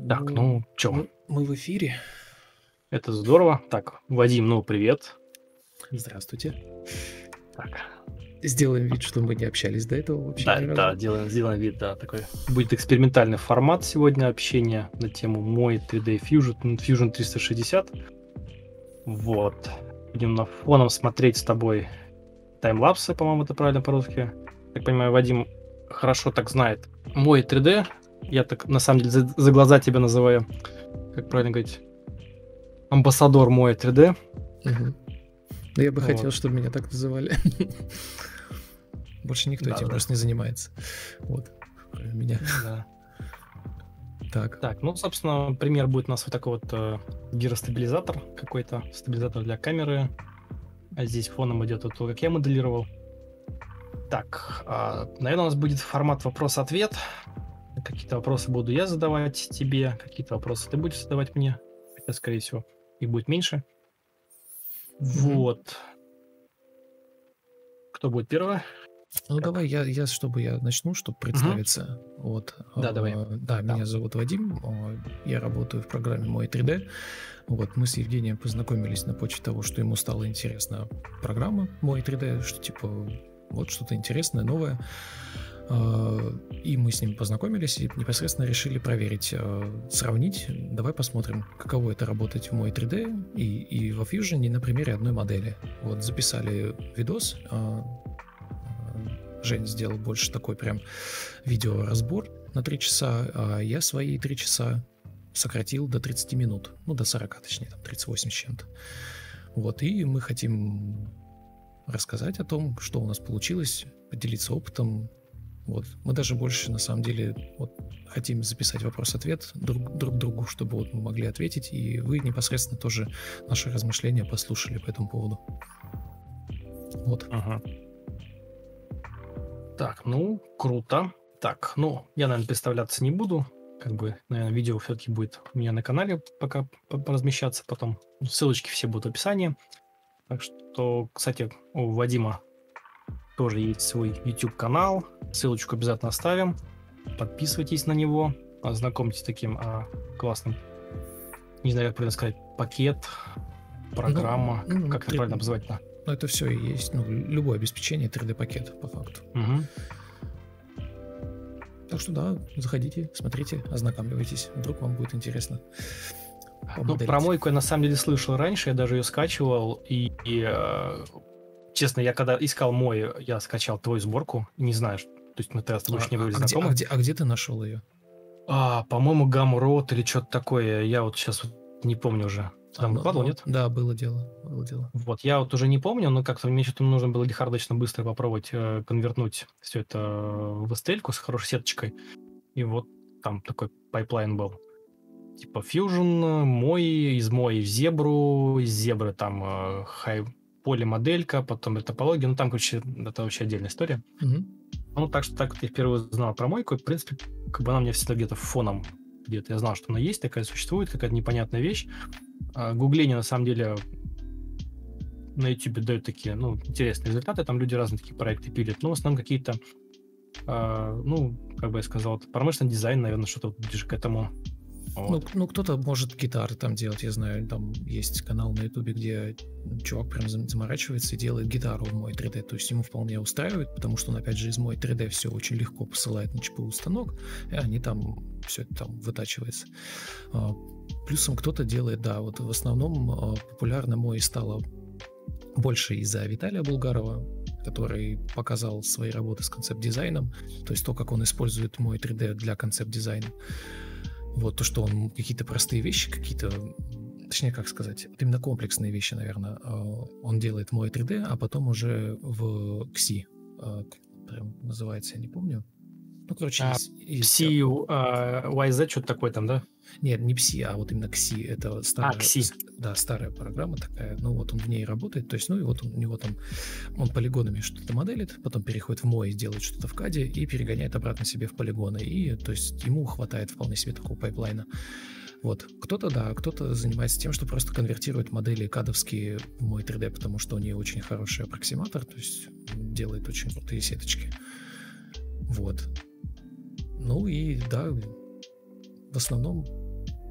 Так, Ну, ну чё, мы в эфире. это здорово. Так, Вадим, ну привет. Здравствуйте. Так, Сделаем вид, что мы не общались до этого вообще ни да, разу. сделаем вид, да, такой. Будет экспериментальный формат сегодня общения на тему мой 3D Fusion 360. Вот. Будем на фоном смотреть с тобой таймлапсы, по-моему, это правильно по-русски. Так понимаю, Вадим хорошо так знает мой 3D. Я так, на самом деле, за глаза тебя называю, как правильно говорить, амбассадор мой 3D. Мгм. Да я бы Вот. хотел, чтобы меня так называли. Больше никто этим Да. просто не занимается. Вот. Кроме меня. Да. Так. Так, ну, собственно, пример будет у нас вот такой вот гиростабилизатор какой-то, стабилизатор для камеры. А здесь фоном идет вот то, как я моделировал. Так, наверное, у нас будет формат вопрос-ответ. Какие-то вопросы буду я задавать тебе, какие-то вопросы ты будешь задавать мне. Хотя, скорее всего, их будет меньше. Вот. Кто будет первый? Ну, Как? давай чтобы я начну, чтобы представиться. Вот. Да, давай. Да, меня зовут Вадим. Я работаю в программе «Мой 3D». Вот, мы с Евгением познакомились на почве того, что ему стало интересна программа «Мой 3D», что типа вот что-то интересное, новое. И мы с ним познакомились и непосредственно решили проверить, сравнить. Давай посмотрим, каково это работать в «Мой 3D» и во Fusion на примере одной модели. Вот, записали видос. Жень сделал больше такой прям видеоразбор на 3 часа, а я свои 3 часа сократил до 30 минут. Ну, до 40, точнее, там 38 с чем-то. Вот, и мы хотим рассказать о том, что у нас получилось, поделиться опытом. Вот, мы даже больше, на самом деле, вот, хотим записать вопрос-ответ друг другу, чтобы вот мы могли ответить, и вы непосредственно тоже наши размышления послушали по этому поводу. Вот. Ага. Так, ну, круто. Так, ну, я, наверное, представляться не буду. Как бы, наверное, видео все-таки будет у меня на канале пока размещаться потом. Ссылочки все будут в описании. Так что, кстати, у Вадима тоже есть свой YouTube-канал. Ссылочку обязательно оставим. Подписывайтесь на него. Ознакомьтесь с таким классным, не знаю, как правильно сказать, пакет, программа. Как это правильно обозвать-то? Ну, это все и есть, ну, любое обеспечение 3D-пакет, по факту. Так что да, заходите, смотрите, ознакомливайтесь, вдруг вам будет интересно. Ну, про мойку я на самом деле слышал раньше, я даже ее скачивал, и честно, я когда искал мой, я скачал твою сборку, не знаю, то есть мы тогда с тобой еще не были знакомы. Где ты нашел ее? По-моему, Gumroad или что-то такое, я вот сейчас вот не помню уже. Там выкладывал, нет? Да, было дело. Вот, я вот уже не помню, но как-то мне что-то нужно было лихорадочно быстро попробовать конвертнуть все это в STL-ку с хорошей сеточкой. И вот там такой пайплайн был. Типа Fusion, мой, из мой в зебру, из зебры там полимоделька, потом топология. Ну, там, короче, это вообще отдельная история. Ну, так что так вот я впервые узнал про мойку. И, в принципе, как бы она мне всегда где-то фоном, где-то я знал, что она есть, такая существует, какая-то непонятная вещь. Гугление, на самом деле, на YouTube дают такие, ну, интересные результаты. Там люди разные такие проекты пилят. Но в основном какие-то, ну, как бы я сказал, промышленный дизайн, наверное, что-то ближе к этому. Вот. Ну, кто-то может гитары там делать, я знаю, там есть канал на Ютубе, где чувак прям заморачивается и делает гитару в мой 3D, то есть ему вполне устраивает, потому что он, опять же, из мой 3D все очень легко посылает на ЧПУ станок, и они там, все это там вытачивается. Плюсом кто-то делает, да, вот в основном популярно мой стало больше из-за Виталия Булгарова, который показал свои работы с концепт-дизайном, то есть то, как он использует мой 3D для концепт-дизайна. Вот то, что он какие-то простые вещи, точнее, как сказать, именно комплексные вещи, наверное, он делает в мой 3D, а потом уже в XI, прям называется, я не помню. Ну, короче, Psi, YZ, что-то такое там, да? Нет, не Psi, а вот именно XI. Это старая, XI. Да, старая программа такая. Ну, вот он в ней работает. То есть, ну, и вот у него там, он полигонами что-то моделит, потом переходит в мой, делает что-то в каде и перегоняет обратно себе в полигоны. И, то есть, ему хватает вполне себе такого пайплайна. Вот. Кто-то занимается тем, что просто конвертирует модели кадовские в мой 3D, потому что у нее очень хороший аппроксиматор, то есть, делает очень крутые сеточки. Вот. Ну и, да, в основном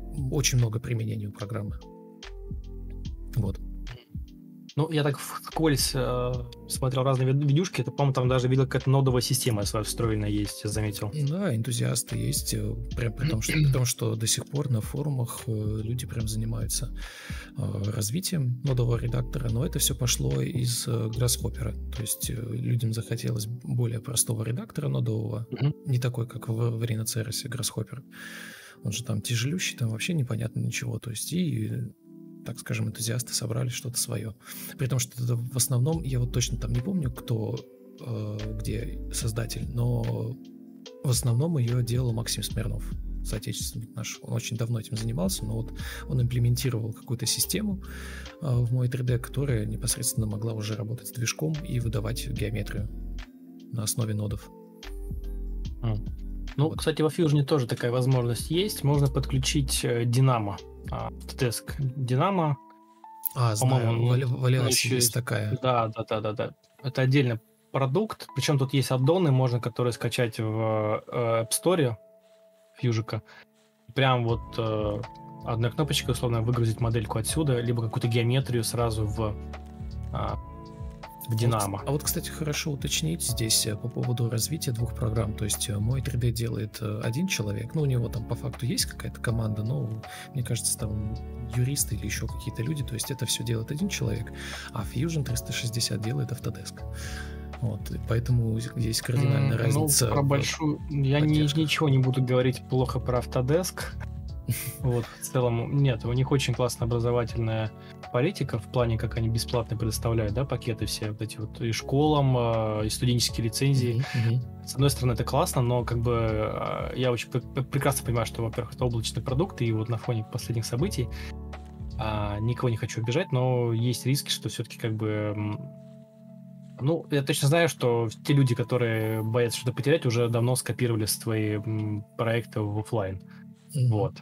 очень много применений у программы. Вот. Ну, я так вскользь смотрел разные видюшки, это, по-моему, там даже видел, какая-то нодовая система своя встроенная есть, я заметил. Да, энтузиасты есть, прям при том, что до сих пор на форумах люди прям занимаются развитием нодового редактора, но это все пошло из Grasshopper, то есть людям захотелось более простого редактора нодового, не такой, как в Rhinoceros Grasshopper. Он же там тяжелющий, там вообще непонятно ничего, то есть и... так скажем, энтузиасты собрали что-то свое. При том, что это в основном, я вот точно там не помню, кто, где создатель, но в основном ее делал Максим Смирнов, соотечественник наш. Он очень давно этим занимался, но вот он имплементировал какую-то систему в мой 3D, которая непосредственно могла уже работать с движком и выдавать геометрию на основе нодов. Ну, вот. Кстати, во Fusion тоже такая возможность есть. Можно подключить Dynamo. Autodesk Dynamo. Знаю, в Alias есть такая. Да. Это отдельный продукт. Причем тут есть аддоны, можно которые скачать в App Store Fusion. Прям вот одной кнопочкой, условно, выгрузить модельку отсюда, либо какую-то геометрию сразу в Dynamo. А вот, кстати, хорошо уточнить здесь по поводу развития двух программ. То есть мой 3D делает один человек, ну, у него там по факту есть какая-то команда, но, мне кажется, там юристы или еще какие-то люди, то есть это все делает один человек, а Fusion 360 делает Autodesk. Вот, и поэтому здесь кардинальная разница. Про большую... Я ничего не буду говорить плохо про Autodesk. Вот, в целом, нет, у них очень классная образовательная политика в плане, как они бесплатно предоставляют, да, пакеты все вот эти вот и школам, и студенческие лицензии. С одной стороны, это классно, но как бы я очень прекрасно понимаю, что, во-первых, это облачный продукт, и вот на фоне последних событий никого не хочу обижать, но есть риски, что все-таки как бы... Ну, я точно знаю, что те люди, которые боятся что-то потерять, уже давно скопировали свои проекты в офлайн. Вот.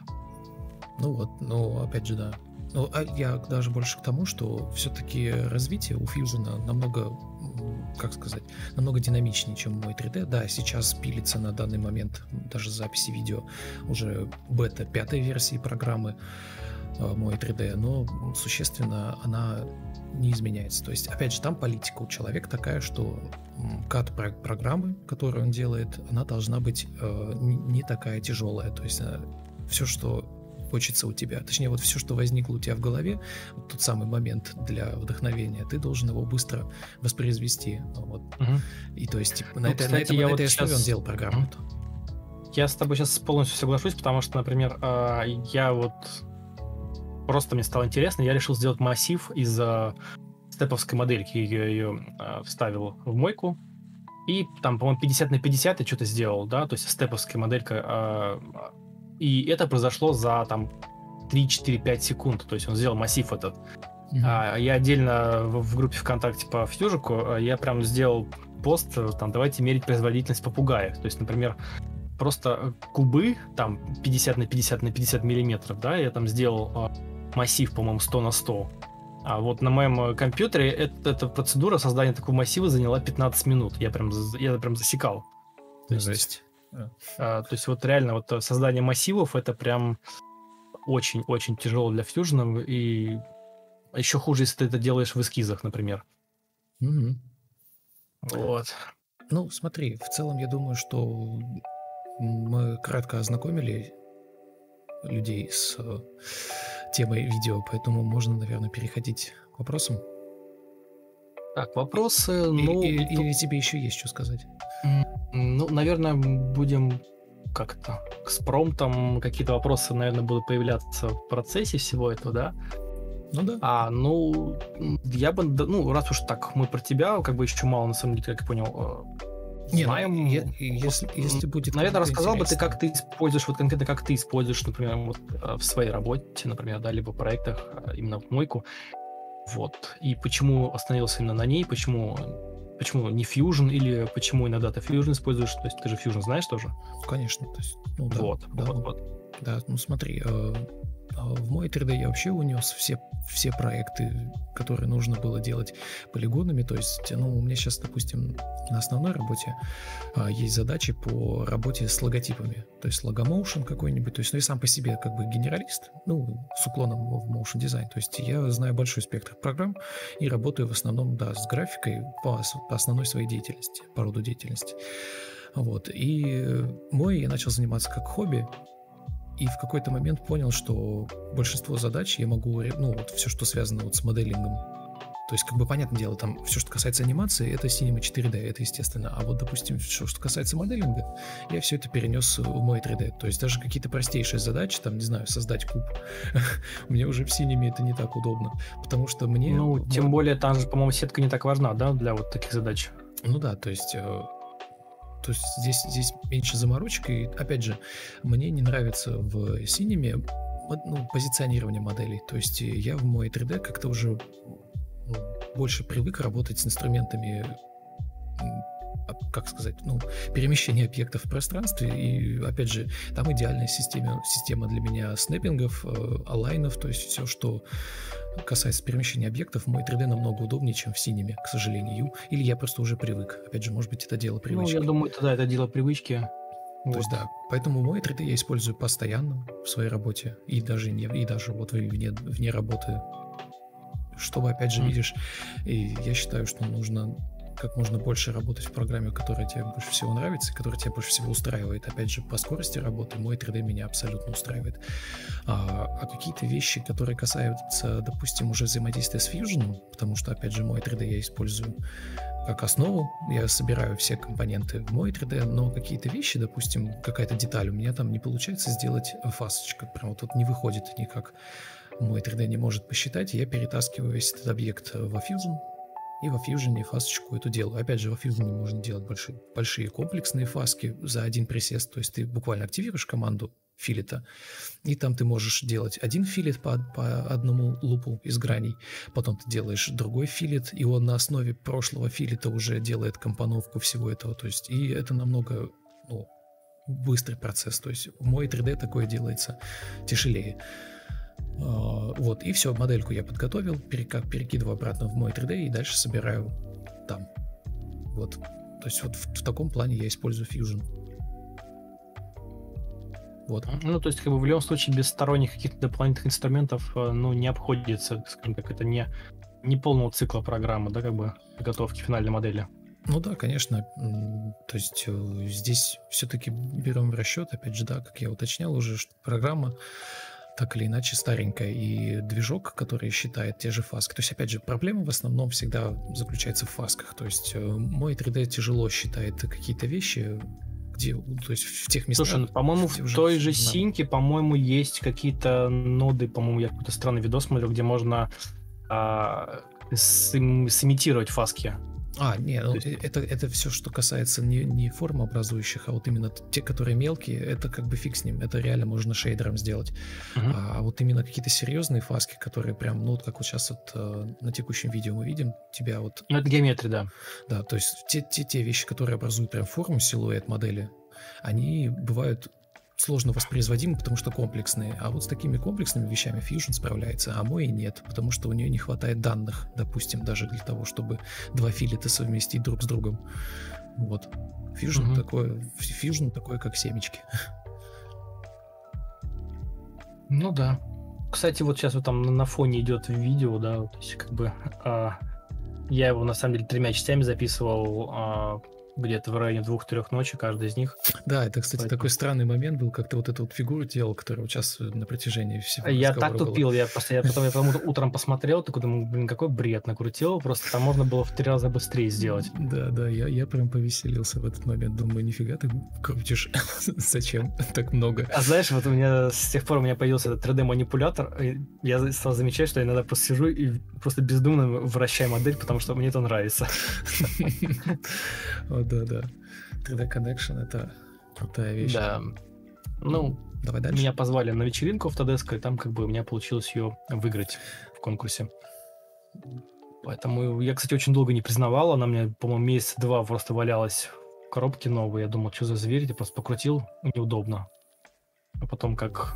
Ну, опять же, да. Ну, я даже больше к тому, что все-таки развитие у Fusion намного, как сказать, намного динамичнее, чем мой 3D. Да, сейчас пилится на данный момент даже записи видео уже бета 5-й версии программы мой 3D, но существенно она не изменяется. То есть, опять же, там политика у человека такая, что кат программы, которую он делает, она должна быть не такая тяжелая. То есть все, что хочется у тебя, точнее, вот все, что возникло у тебя в голове, вот тот самый момент для вдохновения, ты должен его быстро воспроизвести. Вот. И то есть на этой основе он делал программу. Я с тобой сейчас полностью соглашусь, потому что, например, я вот просто мне стало интересно, я решил сделать массив из степовской модельки, ее вставил в мойку, и там, по-моему, 50 на 50 я что-то сделал, да, то есть степовская моделька, и это произошло за там 3-4-5 секунд, то есть он сделал массив этот. Я отдельно в группе ВКонтакте по Фьюжику, я прям сделал пост, там, давайте мерить производительность попугаев, то есть, например, просто кубы, там, 50 на 50 на 50 миллиметров, да, я там сделал массив, по-моему, 100 на 100. А вот на моем компьютере эта процедура создания такого массива заняла 15 минут. Я прям засекал. Жесть. То есть вот реально вот создание массивов это прям очень-очень тяжело для Fusion, и еще хуже, если ты это делаешь в эскизах, например. Вот. Ну, смотри, в целом я думаю, что мы кратко ознакомили людей с темой видео, поэтому можно, наверное, переходить к вопросам. Так, вопросы... Или тебе еще есть что сказать? Ну, наверное, будем как-то с промптом, какие-то вопросы, наверное, будут появляться в процессе всего этого, да? Ну да. Я бы, раз уж так, мы про тебя, как бы еще мало, на самом деле, как я понял, знаем. Если будет... Наверное, рассказал бы ты, как ты используешь, вот конкретно как ты используешь, например, вот в своей работе, например, да, либо в проектах, именно в мойку, вот, и почему остановился именно на ней, почему не Fusion, или почему иногда ты Fusion используешь, то есть ты же Fusion знаешь тоже? Конечно, то есть, Вот. Да, ну смотри, В мой 3D я вообще унес все проекты, которые нужно было делать полигонами. То есть, ну, у меня сейчас, допустим, на основной работе есть задачи по работе с логотипами. То есть логомоушен какой-нибудь. То есть, ну, я сам по себе как бы генералист, ну, с уклоном в motion дизайн. То есть я знаю большой спектр программ и работаю в основном, да, с графикой по основной своей деятельности, по роду деятельности. Вот. И я начал заниматься как хобби. И в какой-то момент понял, что большинство задач я могу, ну, вот все, что связано вот с моделингом. То есть, как бы, понятное дело, там все, что касается анимации, это Cinema 4D, это естественно. А вот, допустим, все, что касается моделинга, я все это перенес в мой 3D. То есть, даже какие-то простейшие задачи, там, не знаю, создать куб, мне уже в Cinema это не так удобно, потому что мне... Ну, тем более, там же, по-моему, сетка не так важна, да, для вот таких задач. Ну да, то есть здесь меньше заморочек, и, опять же, мне не нравится в Cinema позиционирование моделей. То есть я в мой 3D как-то уже больше привык работать с инструментами, как сказать, перемещение объектов в пространстве. И, опять же, там идеальная система для меня снэппингов, алайнов, то есть все, что касается перемещения объектов, в мой 3D намного удобнее, чем в Cinema, к сожалению. Или я просто уже привык. Опять же, может быть, это дело привычки. Ну, я думаю, это дело привычки. То есть, да, поэтому мой 3D я использую постоянно в своей работе, и даже вот вне работы, чтобы, опять же, видишь, и я считаю, что нужно как можно больше работать в программе, которая тебе больше всего нравится, которая тебя больше всего устраивает. Опять же, по скорости работы мой 3D меня абсолютно устраивает. А какие-то вещи, которые касаются, допустим, уже взаимодействия с Fusion, потому что, опять же, мой 3D я использую как основу, я собираю все компоненты в мой 3D, но какие-то вещи, допустим, какая-то деталь, у меня там не получается сделать фасочка, прям вот тут не выходит никак. Мой 3D не может посчитать, и я перетаскиваю весь этот объект во Fusion, и во Fusion фасочку эту делаю. Опять же, во Fusion можно делать большие комплексные фаски за один присест, то есть ты буквально активируешь команду филета, и там ты можешь делать один филет по одному лупу из граней, потом ты делаешь другой филет, и он на основе прошлого филета уже делает компоновку всего этого, то есть, и это намного, быстрый процесс, то есть в мой 3D такое делается тяжелее. Вот, и все, модельку я подготовил, перекидываю обратно в мой 3D и дальше собираю там. Вот, то есть вот в таком плане я использую Fusion. Вот. Ну, то есть, как бы в любом случае без сторонних каких-то дополнительных инструментов, не обходится, скажем так, это не полного цикла программы, да, как бы подготовки финальной модели. Ну да, конечно. То есть здесь все-таки берем в расчет, опять же, да, как я уточнял уже, что программа так или иначе старенькая, и движок, который считает те же фаски. То есть, опять же, проблема в основном всегда заключается в фасках. То есть мой 3D тяжело считает какие-то вещи, где, то есть в тех местах... Слушай, по-моему, в той же синьке, по-моему, есть какие-то ноды, по-моему, я какой-то странный видос смотрел, где можно сымитировать фаски. Нет, это все, что касается не формообразующих, а вот именно те, которые мелкие, это как бы фиг с ним, это реально можно шейдером сделать. А вот именно какие-то серьезные фаски, которые прям, вот как вот сейчас на текущем видео мы видим, тебя вот... Ну, это геометрия, да. Да, то есть те вещи, которые образуют прям форму, силуэт модели, они бывают сложно воспроизводимы, потому что комплексные. А вот с такими комплексными вещами Fusion справляется, а мой нет, потому что у нее не хватает данных, допустим, даже для того, чтобы два филета совместить друг с другом. Вот. Fusion такое, как семечки. Ну да. Кстати, вот сейчас вот там на фоне идет видео, да, то есть как бы я его на самом деле 3 частями записывал, где-то в районе 2-3 ночи, каждый из них. Да, это, кстати, такой странный момент был, как ты вот эту вот фигуру делал, которая вот сейчас на протяжении всего Я так тупил, я потом утром посмотрел, такой думаю, какой бред накрутил, просто там можно было в 3 раза быстрее сделать. Да, я прям повеселился в этот момент, думаю, нифига ты крутишь, зачем так много? А знаешь, вот у меня с тех пор у меня появился этот 3D-манипулятор, и я стал замечать, что я иногда просто сижу и просто бездумно вращаю модель, потому что мне это нравится. Да. 3D Connection — это крутая вещь. Да. Давай дальше. Меня позвали на вечеринку в Тадеско, и там как бы у меня получилось ее выиграть в конкурсе. Поэтому я, кстати, очень долго не признавал. Она мне, по-моему, месяца 2 просто валялась в коробке новой. Я думал, что за зверь, я просто покрутил, неудобно. А потом как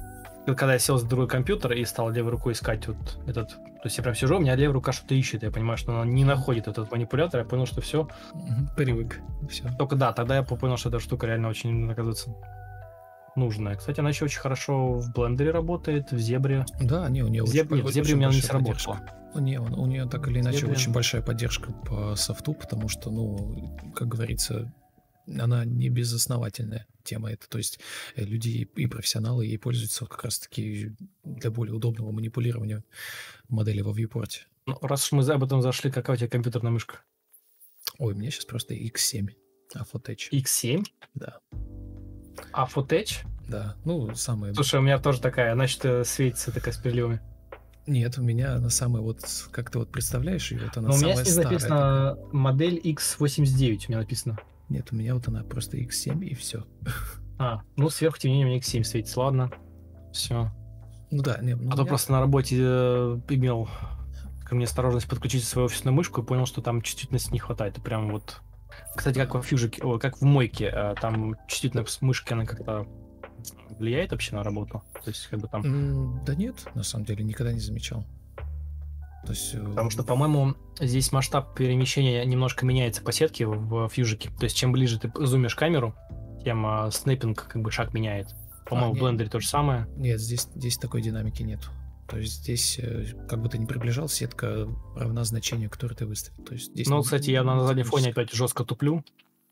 когда я сел за другой компьютер и стал левой рукой искать вот этот... То есть я прям сижу, у меня левая рука что-то ищет, я понимаю, что она не находит этот манипулятор, я понял, что все. Привык. Все. Только да, тогда я понял, что эта штука реально очень, оказывается, нужная. Кстати, она еще очень хорошо в блендере работает, в зебре. Да, не, у нее В зебре у меня не сработало. Не, у нее так или иначе Зебре. очень большая поддержка по софту, потому что, ну, как говорится, она не безосновательная тема эта. То есть люди и профессионалы ей пользуются как раз-таки для более удобного манипулирования модели во viewport. Ну, раз уж мы об этом зашли, какая у тебя компьютерная мышка? Ой, у меня сейчас просто X7, Footage. X7? Да. Footage? Да, ну, самая... Слушай, у меня тоже такая, она что-то светится такая с переливами. Нет, у меня она самая вот, как ты вот представляешь ее, вот она Но у меня самая здесь старая. написано модель X89, у меня написано. Нет, у меня вот она просто X7 и все. Ну сверху тем не менее у меня X7 светится, ладно. Все. Ну да, не, ну, А то просто на работе имел ко мне осторожность подключить свою офисную мышку и понял, что там чувствительности не хватает. И прям вот... Кстати, как во фьюжике, как в мойке, там чувствительность мышки, она как-то влияет вообще на работу? То есть, как бы там... Да нет, на самом деле, никогда не замечал. То есть, Потому что, по-моему, здесь масштаб перемещения немножко меняется по сетке в фьюжике. То есть, чем ближе ты зумишь камеру, тем снэппинг как бы шаг меняет. По-моему, в блендере то же самое. Нет, здесь такой динамики нет. То есть здесь, как бы ты ни приближал, сетка равна значению, которое ты выставил. То есть здесь кстати, я на заднем фоне опять жестко туплю.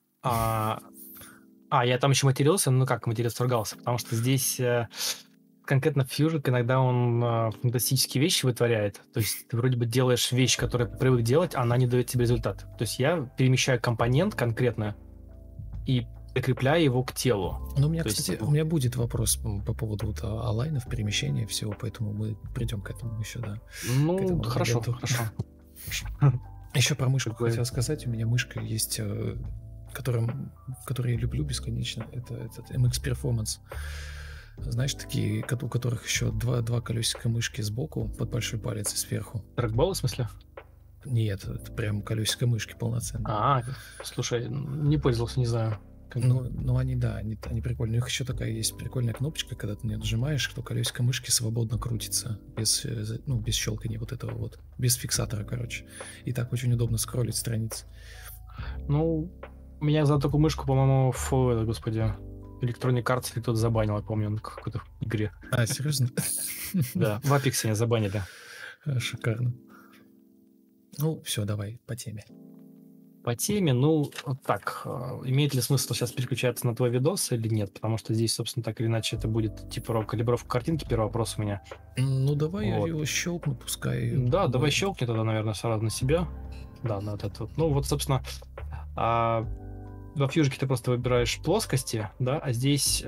Я там еще матерился, матерился, ругался, потому что здесь конкретно Fusion иногда он фантастические вещи вытворяет. То есть ты вроде бы делаешь вещь, которую ты привык делать, а она не дает тебе результат. То есть я перемещаю компонент конкретно и прикрепляю его к телу. Ну, у меня, кстати, у меня будет вопрос по поводу вот алайнов, перемещения всего, поэтому мы придем к этому еще, да. Ну, хорошо. Еще про мышку хотел сказать. У меня мышка есть, которую я люблю бесконечно. Это этот MX Performance. Знаешь, такие, у которых еще два колесика мышки сбоку, под большой палец и сверху. Трекболы, в смысле? Нет, это прям колесико мышки полноценное. Слушай, не пользовался, не знаю. Ну, они прикольные. У них еще такая есть прикольная кнопочка, когда ты на нее нажимаешь, то колесико мышки свободно крутится, без щелкания вот этого вот, без фиксатора, короче. И так очень удобно скроллить страницы. Ну, меня за такую мышку, по-моему, господи, Electronic Arts кто-то забанил, я помню, в какой-то игре. Серьезно? Да, в Apex меня забанили. Шикарно. Ну, все, давай, по теме. По теме, так, имеет ли смысл сейчас переключаться на твой видос или нет? Потому что здесь, собственно, так или иначе, это будет типа калибровка картинки, первый вопрос у меня. Ну, давай я его щелкну, пускай. Да, давай щелкни тогда, наверное, сразу на себя. Да, на вот это вот. Ну, вот, собственно, во фьюжике ты просто выбираешь плоскости, да, а здесь...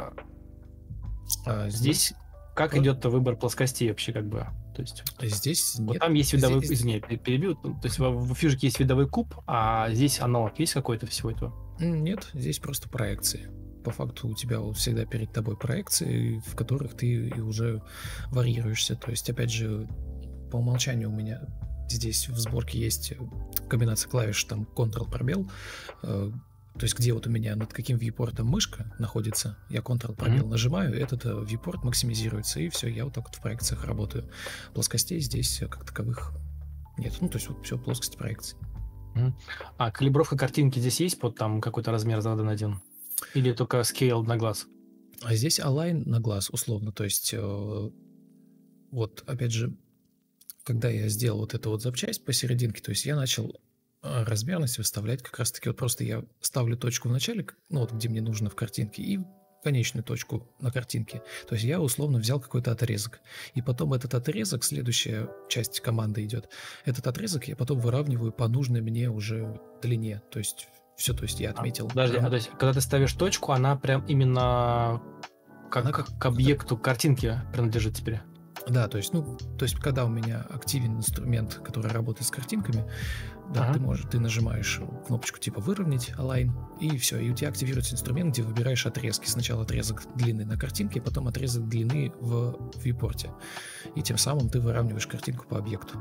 здесь как идет выбор плоскостей вообще, как бы? То есть, здесь вот нет. там есть видовой... Извини, перебью. То есть в фьюжике есть видовой куб, а здесь аналог есть какой-то всего этого? Нет, здесь просто проекции. По факту у тебя вот всегда перед тобой проекции, в которых ты и уже варьируешься. То есть, опять же, по умолчанию у меня здесь в сборке есть комбинация клавиш, там Ctrl-пробел, то есть где вот у меня над каким viewport'ом мышка находится, я Ctrl-пробел нажимаю, этот viewport максимизируется, и все, я вот так вот в проекциях работаю. Плоскостей здесь как таковых нет. Ну, то есть вот все, плоскость проекции. А калибровка картинки здесь есть под там какой-то размер задан один? Или только scale на глаз? А здесь align на глаз, условно. То есть вот, опять же, когда я сделал вот эту вот запчасть посерединке, то есть я начал размерность выставлять как раз-таки вот просто я ставлю точку в начале, ну вот где мне нужно в картинке, и конечную точку на картинке. То есть я условно взял какой-то отрезок. И потом этот отрезок, следующая часть команды идет, этот отрезок я потом выравниваю по нужной мне уже длине. То есть все, то есть я отметил. Подожди, то есть когда ты ставишь точку, она прям именно как к объекту картинки принадлежит теперь? Да, то есть, когда у меня активен инструмент, который работает с картинками, да, ты нажимаешь кнопочку типа выровнять, align, и все, и у тебя активируется инструмент, где выбираешь отрезки. Сначала отрезок длины на картинке, потом отрезок длины в viewport. И тем самым ты выравниваешь картинку по объекту.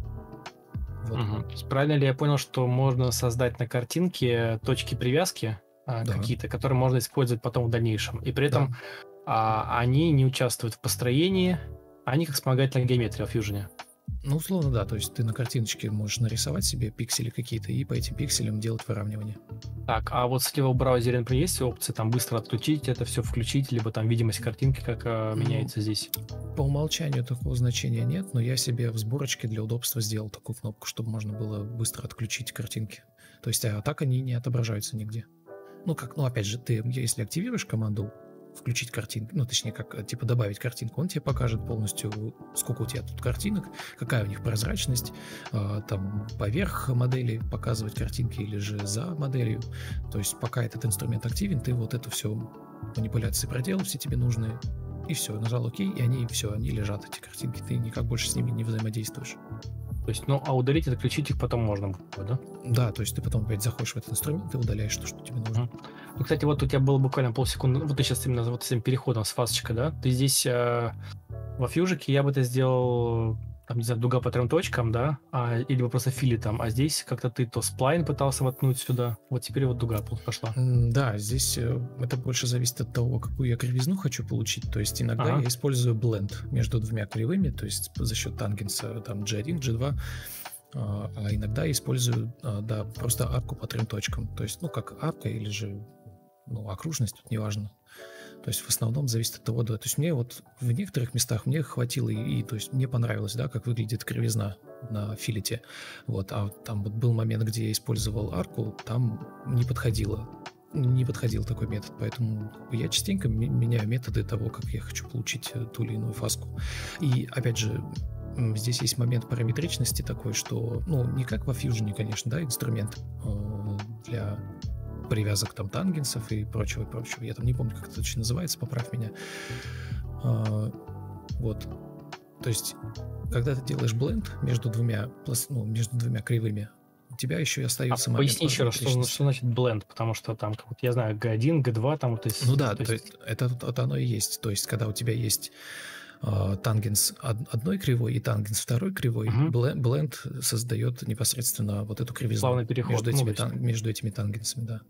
Вот. Правильно ли я понял, что можно создать на картинке точки привязки какие-то, которые можно использовать потом в дальнейшем? И при этом они не участвуют в построении, они как вспомогательная геометрия в Fusion. Ну, условно, да, то есть ты на картиночке можешь нарисовать себе пиксели какие-то и по этим пикселям делать выравнивание. Так, а вот слева в браузере, например, есть опции там быстро отключить это все, включить, либо там видимость картинки, как меняется здесь? По умолчанию такого значения нет, но я себе в сборочке для удобства сделал такую кнопку, чтобы можно было быстро отключить картинки. То есть, а так они не отображаются нигде. Ну, опять же, ты, если активируешь команду включить картинку, ну, точнее, как, типа, добавить картинку, он тебе покажет полностью, сколько у тебя тут картинок, какая у них прозрачность, там, поверх модели показывать картинки или же за моделью. То есть, пока этот инструмент активен, ты вот это все манипуляции проделал, все тебе нужные, и все, нажал ОК, и они лежат, эти картинки, ты никак больше с ними не взаимодействуешь. То есть, ну, а удалить и отключить их потом можно будет, да? Да, то есть ты потом опять заходишь в этот инструмент и удаляешь то, что тебе нужно. Ну, кстати, вот у тебя было буквально полсекунды, вот ты сейчас именно вот с этим переходом с фасочкой, да? Ты здесь во фьюжике я бы это сделал, там, не знаю, дуга по 3 точкам, да? Или бы просто филетом, а здесь как-то ты то сплайн пытался воткнуть сюда, вот теперь вот дуга пошла. Да, здесь это больше зависит от того, какую я кривизну хочу получить. То есть иногда я использую бленд между двумя кривыми, то есть за счет тангенса там G1, G2, а иногда я использую, да, просто арку по 3 точкам. То есть, ну, как арка или же, ну, окружность, тут неважно. То есть в основном зависит от того, да. То есть мне вот в некоторых местах мне хватило то есть мне понравилось, да, как выглядит кривизна на филете. Вот, а там вот был момент, где я использовал арку, там не подходил такой метод, поэтому я частенько меняю методы того, как я хочу получить ту или иную фаску. И опять же, здесь есть момент параметричности такой, что, ну, не как во Fusion, конечно, да, инструмент для привязок там тангенсов и прочего. Я там не помню, как это точно называется, поправь меня. Вот. То есть, когда ты делаешь бленд между двумя кривыми, у тебя еще и остается момент. Поясни еще раз, что значит бленд, потому что там, как вот я знаю, G1, G2, там вот есть... Ну да, то есть это оно и есть. То есть, когда у тебя есть тангенс одной кривой и тангенс второй кривой, бленд создает непосредственно вот эту кривизну. Плавный переход между этими тангенсами, да.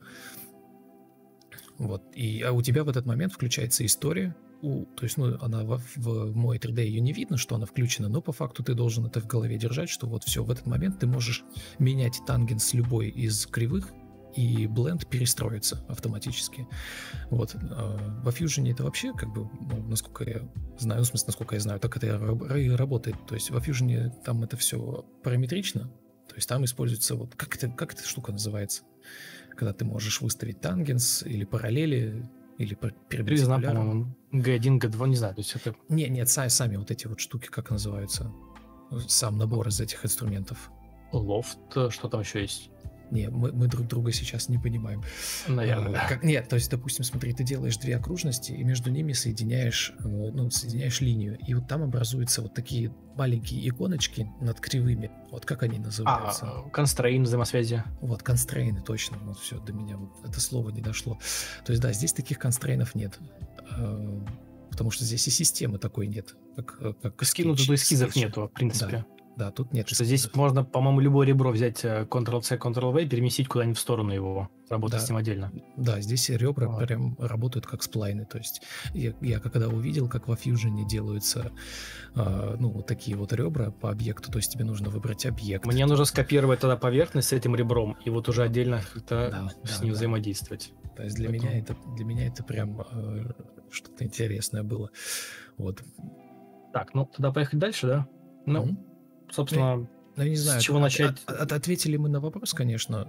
Вот. А у тебя в этот момент включается история. То есть, ну, она в мой 3D ее не видно, что она включена, но по факту ты должен это в голове держать, что вот все, в этот момент ты можешь менять тангенс любой из кривых, и бленд перестроится автоматически. Вот. Во Fusion это вообще, как бы, ну, насколько я знаю, так это и работает. То есть во Fusion там это все параметрично, то есть там используется вот, как эта штука называется, когда ты можешь выставить тангенс или параллели, или перпендикуляр. по-моему, G1, G2, не знаю, то есть это... Нет, сами вот эти вот штуки, как называются, сам набор из этих инструментов. Лофт, что там еще есть? Не, мы друг друга сейчас не понимаем. Наверное, да. Нет, то есть, допустим, смотри, ты делаешь две окружности, и между ними соединяешь линию, и вот там образуются вот такие маленькие иконочки над кривыми. Вот как они называются? Constraint, взаимосвязи. Вот, констрейны, точно. Вот все, до меня вот это слово не дошло. То есть, да, здесь таких констрейнов нет. Потому что здесь и системы такой нет. Как скинуть туда эскизов нету, в принципе. Да, тут нет. Что здесь можно, по-моему, любое ребро взять Ctrl-C, Ctrl-V, переместить куда-нибудь в сторону его, работать с ним отдельно. Да, здесь ребра прям работают как сплайны. То есть я когда увидел, как во Fusion делаются вот такие вот ребра по объекту, то есть тебе нужно выбрать объект. Мне нужно скопировать тогда поверхность с этим ребром и вот уже отдельно как-то с ним взаимодействовать. То есть для меня это прям что-то интересное было. Вот. Так, ну тогда поехать дальше, да? Ну, собственно, я не знаю, с чего начать? Ответили мы на вопрос, конечно.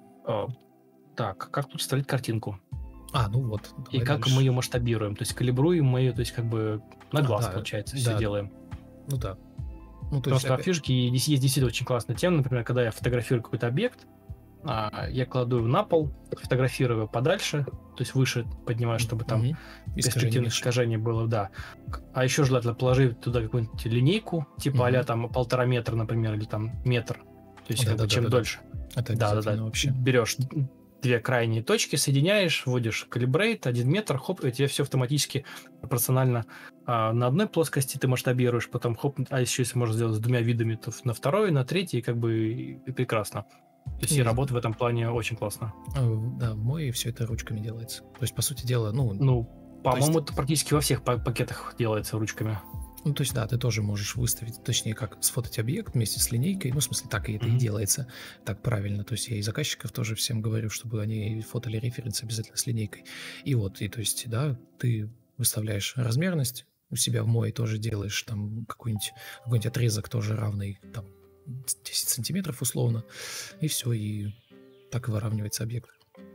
Так, как тут вставить картинку? Ну вот. И как мы ее масштабируем? То есть калибруем мы ее, то есть как бы на глаз, получается, все делаем. Ну да. Потому что в фишке есть действительно очень классная тема. Например, когда я фотографирую какой-то объект, я кладу его на пол, фотографирую его подальше, то есть выше поднимаю, чтобы там перспективное искажение было, да. А еще желательно положить туда какую-нибудь линейку, типа а-ля там 1,5 метра, например, или там метр. То есть чем дольше. Это обязательно вообще. Берешь две крайние точки, соединяешь, вводишь калибрейт, 1 метр, хоп, и у тебя все автоматически пропорционально на одной плоскости ты масштабируешь, потом хоп, а еще если можно сделать с двумя видами, то на второй, на третий, как бы и прекрасно. То есть и работа в этом плане очень классно. Да, в Moe все это ручками делается. То есть, по сути дела, По-моему, это практически во всех пакетах делается ручками. Ну, то есть, да, ты тоже можешь выставить, точнее, как сфотать объект вместе с линейкой. Ну, в смысле, так и это и делается, так правильно. То есть я и заказчиков тоже всем говорю, чтобы они фотали референс обязательно с линейкой. И вот, и то есть, да, ты выставляешь размерность, у себя в мой тоже делаешь там какой-нибудь отрезок тоже равный, там, 10 сантиметров условно, и все, и так и выравнивается объект.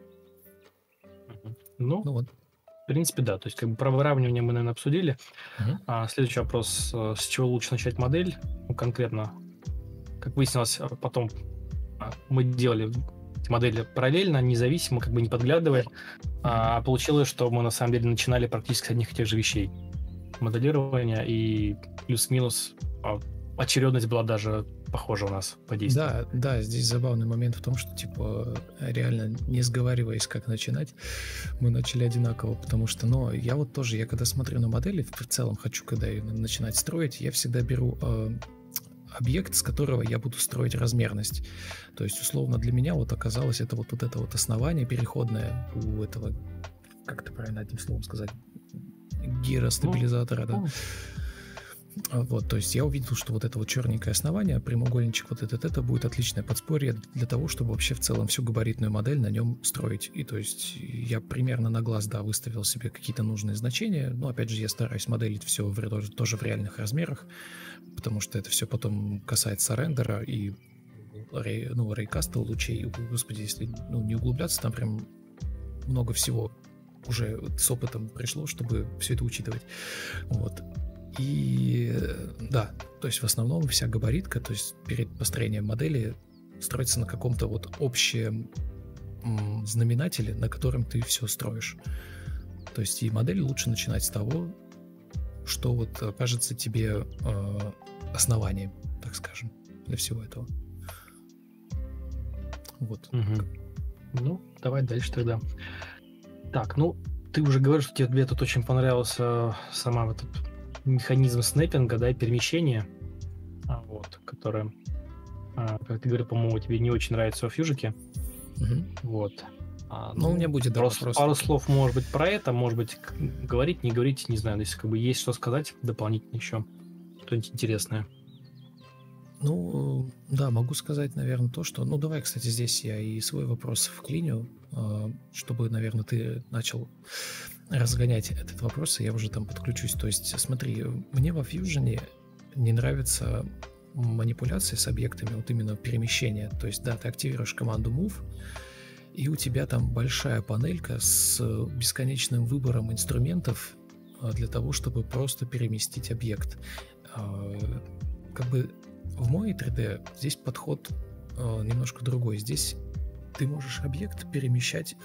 Ну вот. В принципе, да. То есть, как бы про выравнивание мы, наверное, обсудили. Следующий вопрос. С чего лучше начать модель? Ну, конкретно, как выяснилось, потом мы делали модели параллельно, независимо, как бы не подглядывая. А получилось, что мы на самом деле начинали практически с одних и тех же вещей. Моделирования, и плюс-минус очередность была даже похожа у нас по действию. Да, здесь забавный момент в том, что, типа, реально, не сговариваясь, как начинать, мы начали одинаково, потому что, я вот тоже, я когда смотрю на модели, в целом хочу, когда ее начинать строить, я всегда беру объект, с которого я буду строить размерность. То есть, условно, для меня вот оказалось это вот это вот основание переходное у этого, как это правильно одним словом сказать, гиростабилизатора, да. Вот, то есть я увидел, что вот это вот черненькое основание, прямоугольничек, вот это будет отличное подспорье для того, чтобы вообще в целом всю габаритную модель на нем строить. И то есть я примерно на глаз, да, выставил себе какие-то нужные значения, но опять же я стараюсь моделить все тоже в реальных размерах, потому что это все потом касается рендера и рейкаста лучей. Господи, если не углубляться, там прям много всего уже с опытом пришло, чтобы все это учитывать. Вот. И да, то есть в основном вся габаритка, то есть перед построением модели строится на каком-то вот общем знаменателе, на котором ты все строишь. То есть и модель лучше начинать с того, что вот кажется тебе основанием, так скажем, для всего этого. Вот. Ну, давай дальше тогда. Так, ты уже говоришь, что тебе тут очень понравился сама вот этот механизм снэппинга, да, и перемещения, которое, как ты говорил, по-моему, тебе не очень нравится во фьюжике. Вот. У меня будет пару слов, может быть, про это, может быть, говорить, не говорить, не знаю, если как бы есть что сказать дополнительно еще, что-нибудь интересное. Да, могу сказать, наверное, то, что... давай, кстати, здесь я и свой вопрос вклиню, чтобы, наверное, ты начал разгонять этот вопрос, и я уже там подключусь. То есть, смотри, мне во Fusion не нравится манипуляция с объектами, вот именно перемещение. То есть, да, ты активируешь команду Move, и у тебя там большая панелька с бесконечным выбором инструментов для того, чтобы просто переместить объект. Как бы в мой 3D здесь подход немножко другой. Здесь ты можешь объект перемещать,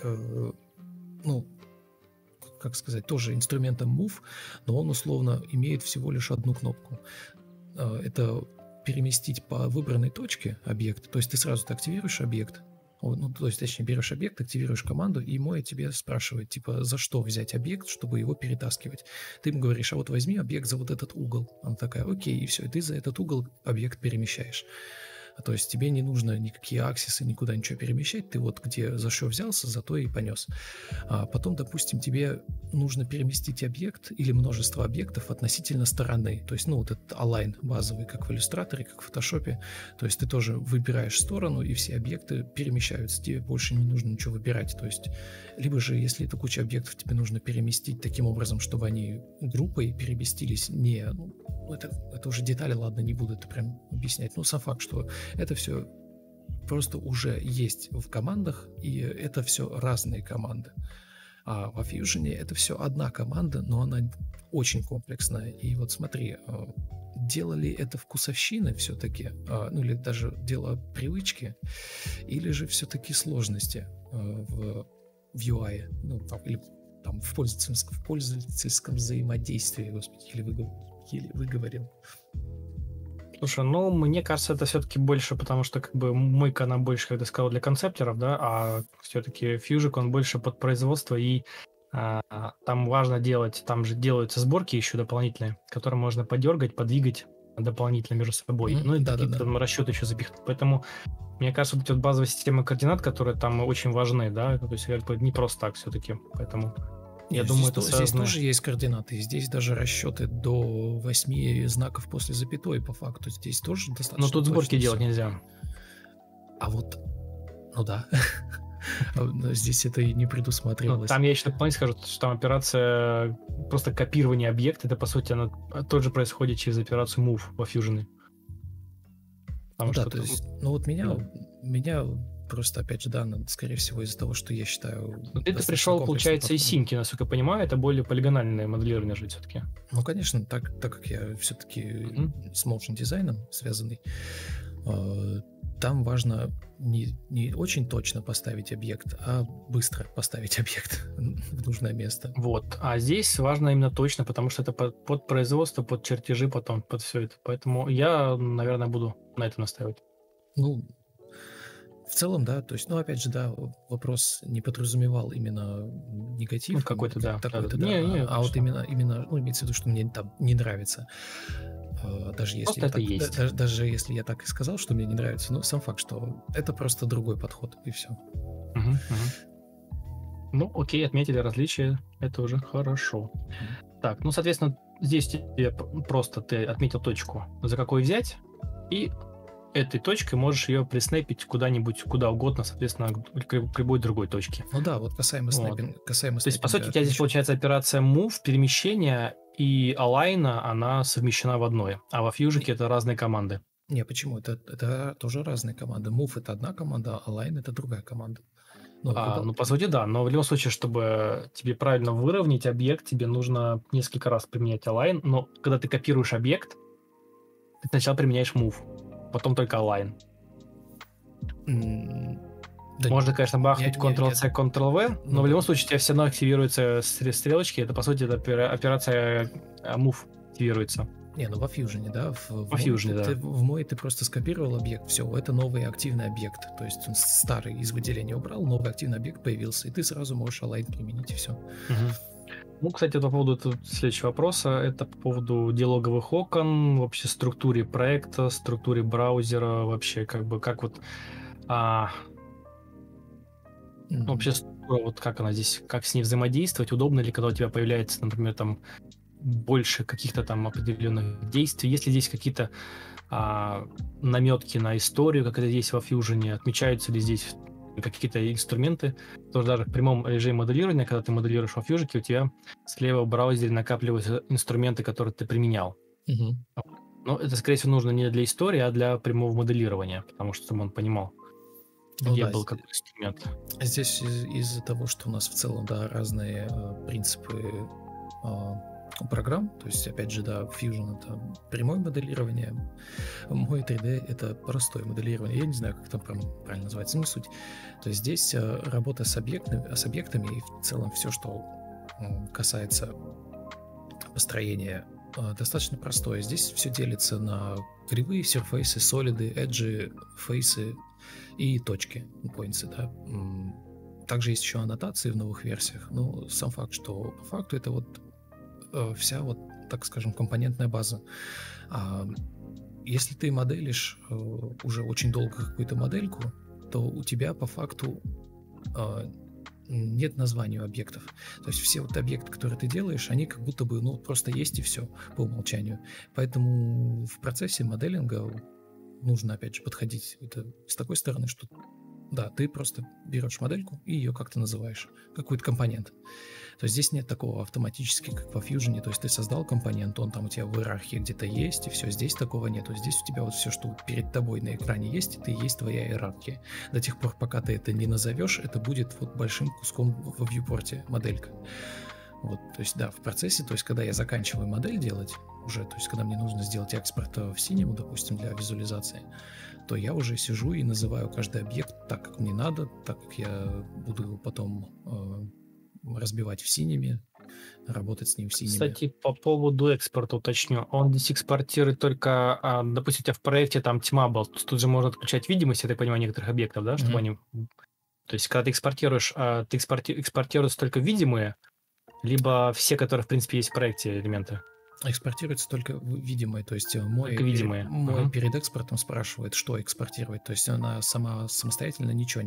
как сказать, тоже инструментом Move, но он условно имеет всего лишь одну кнопку. Это переместить по выбранной точке объект. То есть ты сразу активируешь объект, точнее, берешь объект, активируешь команду, и мой тебе спрашивает, типа, за что взять объект, чтобы его перетаскивать. Ты ему говоришь, а вот возьми объект за вот этот угол. Она такая, окей, и все, и ты за этот угол объект перемещаешь. То есть тебе не нужно никакие аксисы, никуда ничего перемещать, ты вот где за что взялся, за то и понес. А потом, допустим, тебе нужно переместить объект или множество объектов относительно стороны. То есть, вот этот align базовый, как в иллюстраторе, как в фотошопе. То есть ты тоже выбираешь сторону, и все объекты перемещаются. Тебе больше не нужно ничего выбирать. То есть, либо же, если это куча объектов, тебе нужно переместить таким образом, чтобы они группой переместились. Это уже детали, ладно, не буду это прям объяснять. Сам факт, что это все просто уже есть в командах, и это все разные команды. А во Fusion это все одна команда, но она очень комплексная. И вот смотри, делали это вкусовщины все-таки, или даже дело привычки, или же все-таки сложности в UI, или там в пользовательском взаимодействии, господи, еле выговорил. Слушай, мне кажется, это все-таки больше, потому что как бы мой канал больше, как ты сказал, для концептеров, да, а все-таки Fusion, он больше под производство, и там важно делать, там же делаются сборки еще дополнительные, которые можно подергать, подвигать дополнительно между собой, и какие-то там расчеты еще запихнуть. Поэтому, мне кажется, вот эти вот базовые системы координат, которые там очень важны, да, то есть как бы не просто так все-таки, поэтому Я Нет, думаю, это здесь связано... тоже есть координаты. Здесь даже расчеты до 8 знаков после запятой по факту. Здесь тоже достаточно Но тут сборки точно делать всё. нельзя. А вот, ну да, но здесь это и не Ну, предусматривалось. там я еще дополнительно скажу, что там операция просто копирование объекта, это, по сути, она тоже происходит через операцию move во Fusion. Ну Потому да, что... то есть, ну вот меня просто, опять же, да, скорее всего, из-за того, что я считаю Ну, ты достаточно пришел, комплексным получается, из подходом. синьки, насколько я понимаю, это более полигональное моделирование же все-таки. Ну, конечно, так как я все-таки с motion дизайном связанный, там важно не очень точно поставить объект, а быстро поставить объект в нужное место. Вот. А здесь важно именно точно, потому что это под производство, под чертежи потом, под все это. Поэтому я, наверное, буду на это настаивать. Ну, в целом, да, то есть, ну, опять же, да, вопрос не подразумевал именно негатив, Ну, какой-то, да. такой-то, Да. да, Не, а вот конечно. именно, ну, имеется в виду, что мне там не нравится. Даже если Просто я это так, есть. даже если я так и сказал, что мне не нравится, но сам факт, что это просто другой подход, и все. Мгм. Ну, окей, отметили различия, это уже хорошо. Так, ну, соответственно, здесь тебе просто ты отметил точку, за какой взять, и этой точкой можешь ее приснэпить куда-нибудь, куда угодно, соответственно, к любой другой точке. Ну да, вот касаемо Вот. касаемо То есть, по сути, у снайпинга тебя здесь отмечу. получается операция move, перемещение и align, она совмещена в одной. А во фьюжике это разные команды. Не, почему? Это тоже разные команды. Move — это одна команда, а Line — это другая команда. Ну, по сути, да. Но в любом случае, чтобы тебе правильно выровнять объект, тебе нужно несколько раз применять align. Но когда ты копируешь объект, ты сначала применяешь move, потом только align. Да Можно, конечно, бахнуть не- Ctrl-C, Ctrl-V, но Ну в любом да. случае у тебя все равно активируются стрелочки. Это, по сути, это операция move активируется. Не, ну во Fusion, да, Во Fusion, да. в мой ты просто скопировал объект, все, это новый активный объект. То есть он старый из выделения убрал, новый активный объект появился, и ты сразу можешь align применить, и все. Ну, кстати, по поводу следующего вопроса, это по поводу диалоговых окон, вообще структуре проекта, структуре браузера, вообще как вот вообще структура, вот как она здесь, как с ней взаимодействовать, удобно ли, когда у тебя появляется, например, там больше каких-то там определенных действий, если здесь какие-то наметки на историю, как это здесь во Fusion, отмечаются ли здесь какие-то инструменты, тоже даже в прямом режиме моделирования, когда ты моделируешь во Fusion, у тебя слева в браузере накапливаются инструменты, которые ты применял. Но это, скорее всего, нужно не для истории, а для прямого моделирования, потому что чтобы он понимал, где был какой инструмент. Здесь из-за того, что у нас в целом, да, разные принципы программ, то есть, опять же, да, Fusion — это прямое моделирование, мой 3D — это простое моделирование, я не знаю, как там правильно называется, не суть. То есть здесь работа с объектами и в целом все, что касается построения, достаточно простое. Здесь все делится на кривые, серфейсы, солиды, эджи, фейсы и точки, поинты, да. Также есть еще аннотации в новых версиях, но сам факт, что по факту это вот вся вот, так скажем, компонентная база. Если ты моделишь уже очень долго какую-то модельку, то у тебя по факту нет названия объектов. То есть все вот объекты, которые ты делаешь, они как будто бы, ну, просто есть и все по умолчанию. Поэтому в процессе моделинга нужно, опять же, подходить это с такой стороны, что да, ты просто берешь модельку и ее как-то называешь, какой-то компонент. То есть здесь нет такого автоматически, как во Fusion, то есть ты создал компонент, он там у тебя в иерархии где-то есть, и все, здесь такого нету. Здесь у тебя вот все, что перед тобой на экране есть, это и есть твоя иерархия. До тех пор, пока ты это не назовешь, это будет вот большим куском во вьюпорте моделька. Вот, то есть, да, в процессе, то есть, когда я заканчиваю модель делать уже, то есть, когда мне нужно сделать экспорт в Cinema, допустим, для визуализации, то я уже сижу и называю каждый объект так, как мне надо, так как я буду его потом разбивать в Cinema, работать с ним в Cinema. Кстати, по поводу экспорта уточню. Он здесь экспортирует только, допустим, у тебя в проекте там тьма была, тут же можно отключать видимость, я так понимаю, некоторых объектов, да, чтобы они... То есть, когда ты экспортируешь, экспортируются только видимые, либо все, которые, в принципе, есть в проекте элементы? Экспортируется только видимое, то есть мой Только видимые. Ага. перед экспортом спрашивает, что экспортировать, то есть она самостоятельно ничего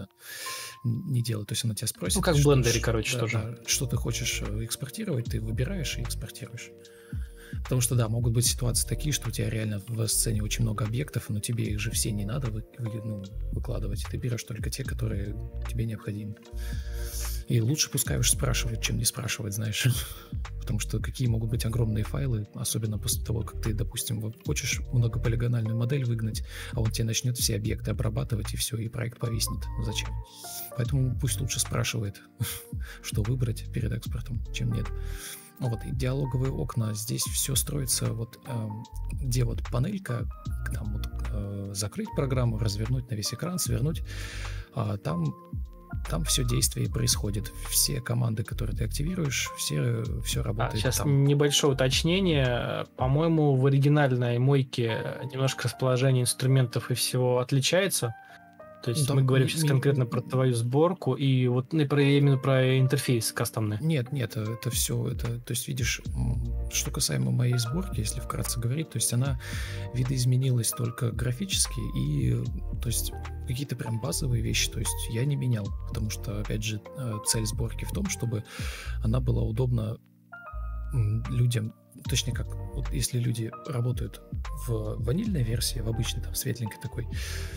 не делает, то есть она тебя Ну, спросит, как в блендере, короче, тоже. да, что ты хочешь экспортировать, ты выбираешь и экспортируешь. Потому что, да, могут быть ситуации такие, что у тебя реально в сцене очень много объектов, но тебе их же все не надо выкладывать. Ты берешь только те, которые тебе необходимы. И лучше пускай уж спрашивают, чем не спрашивать, знаешь. Потому что какие могут быть огромные файлы, особенно после того, как ты, допустим, хочешь многополигональную модель выгнать, а он тебе начнет все объекты обрабатывать, и все, и проект повиснет. Зачем? Поэтому пусть лучше спрашивает, что выбрать перед экспортом, чем нет. Вот, и диалоговые окна, здесь все строится, вот где вот панелька, там вот закрыть программу, развернуть на весь экран, свернуть, там все действие происходит. Все команды, которые ты активируешь, все работает сейчас там. небольшое уточнение. По-моему, в оригинальной мойке немножко расположение инструментов и всего отличается. То есть мы говорим сейчас конкретно про твою сборку и вот именно про интерфейс кастомный. Нет, это все, то есть видишь, что касаемо моей сборки, если вкратце говорить, то есть она видоизменилась только графически и, то есть какие-то прям базовые вещи, то есть я не менял, потому что, опять же, цель сборки в том, чтобы она была удобна людям, точнее как, вот если люди работают в ванильной версии, в обычной там светленькой такой,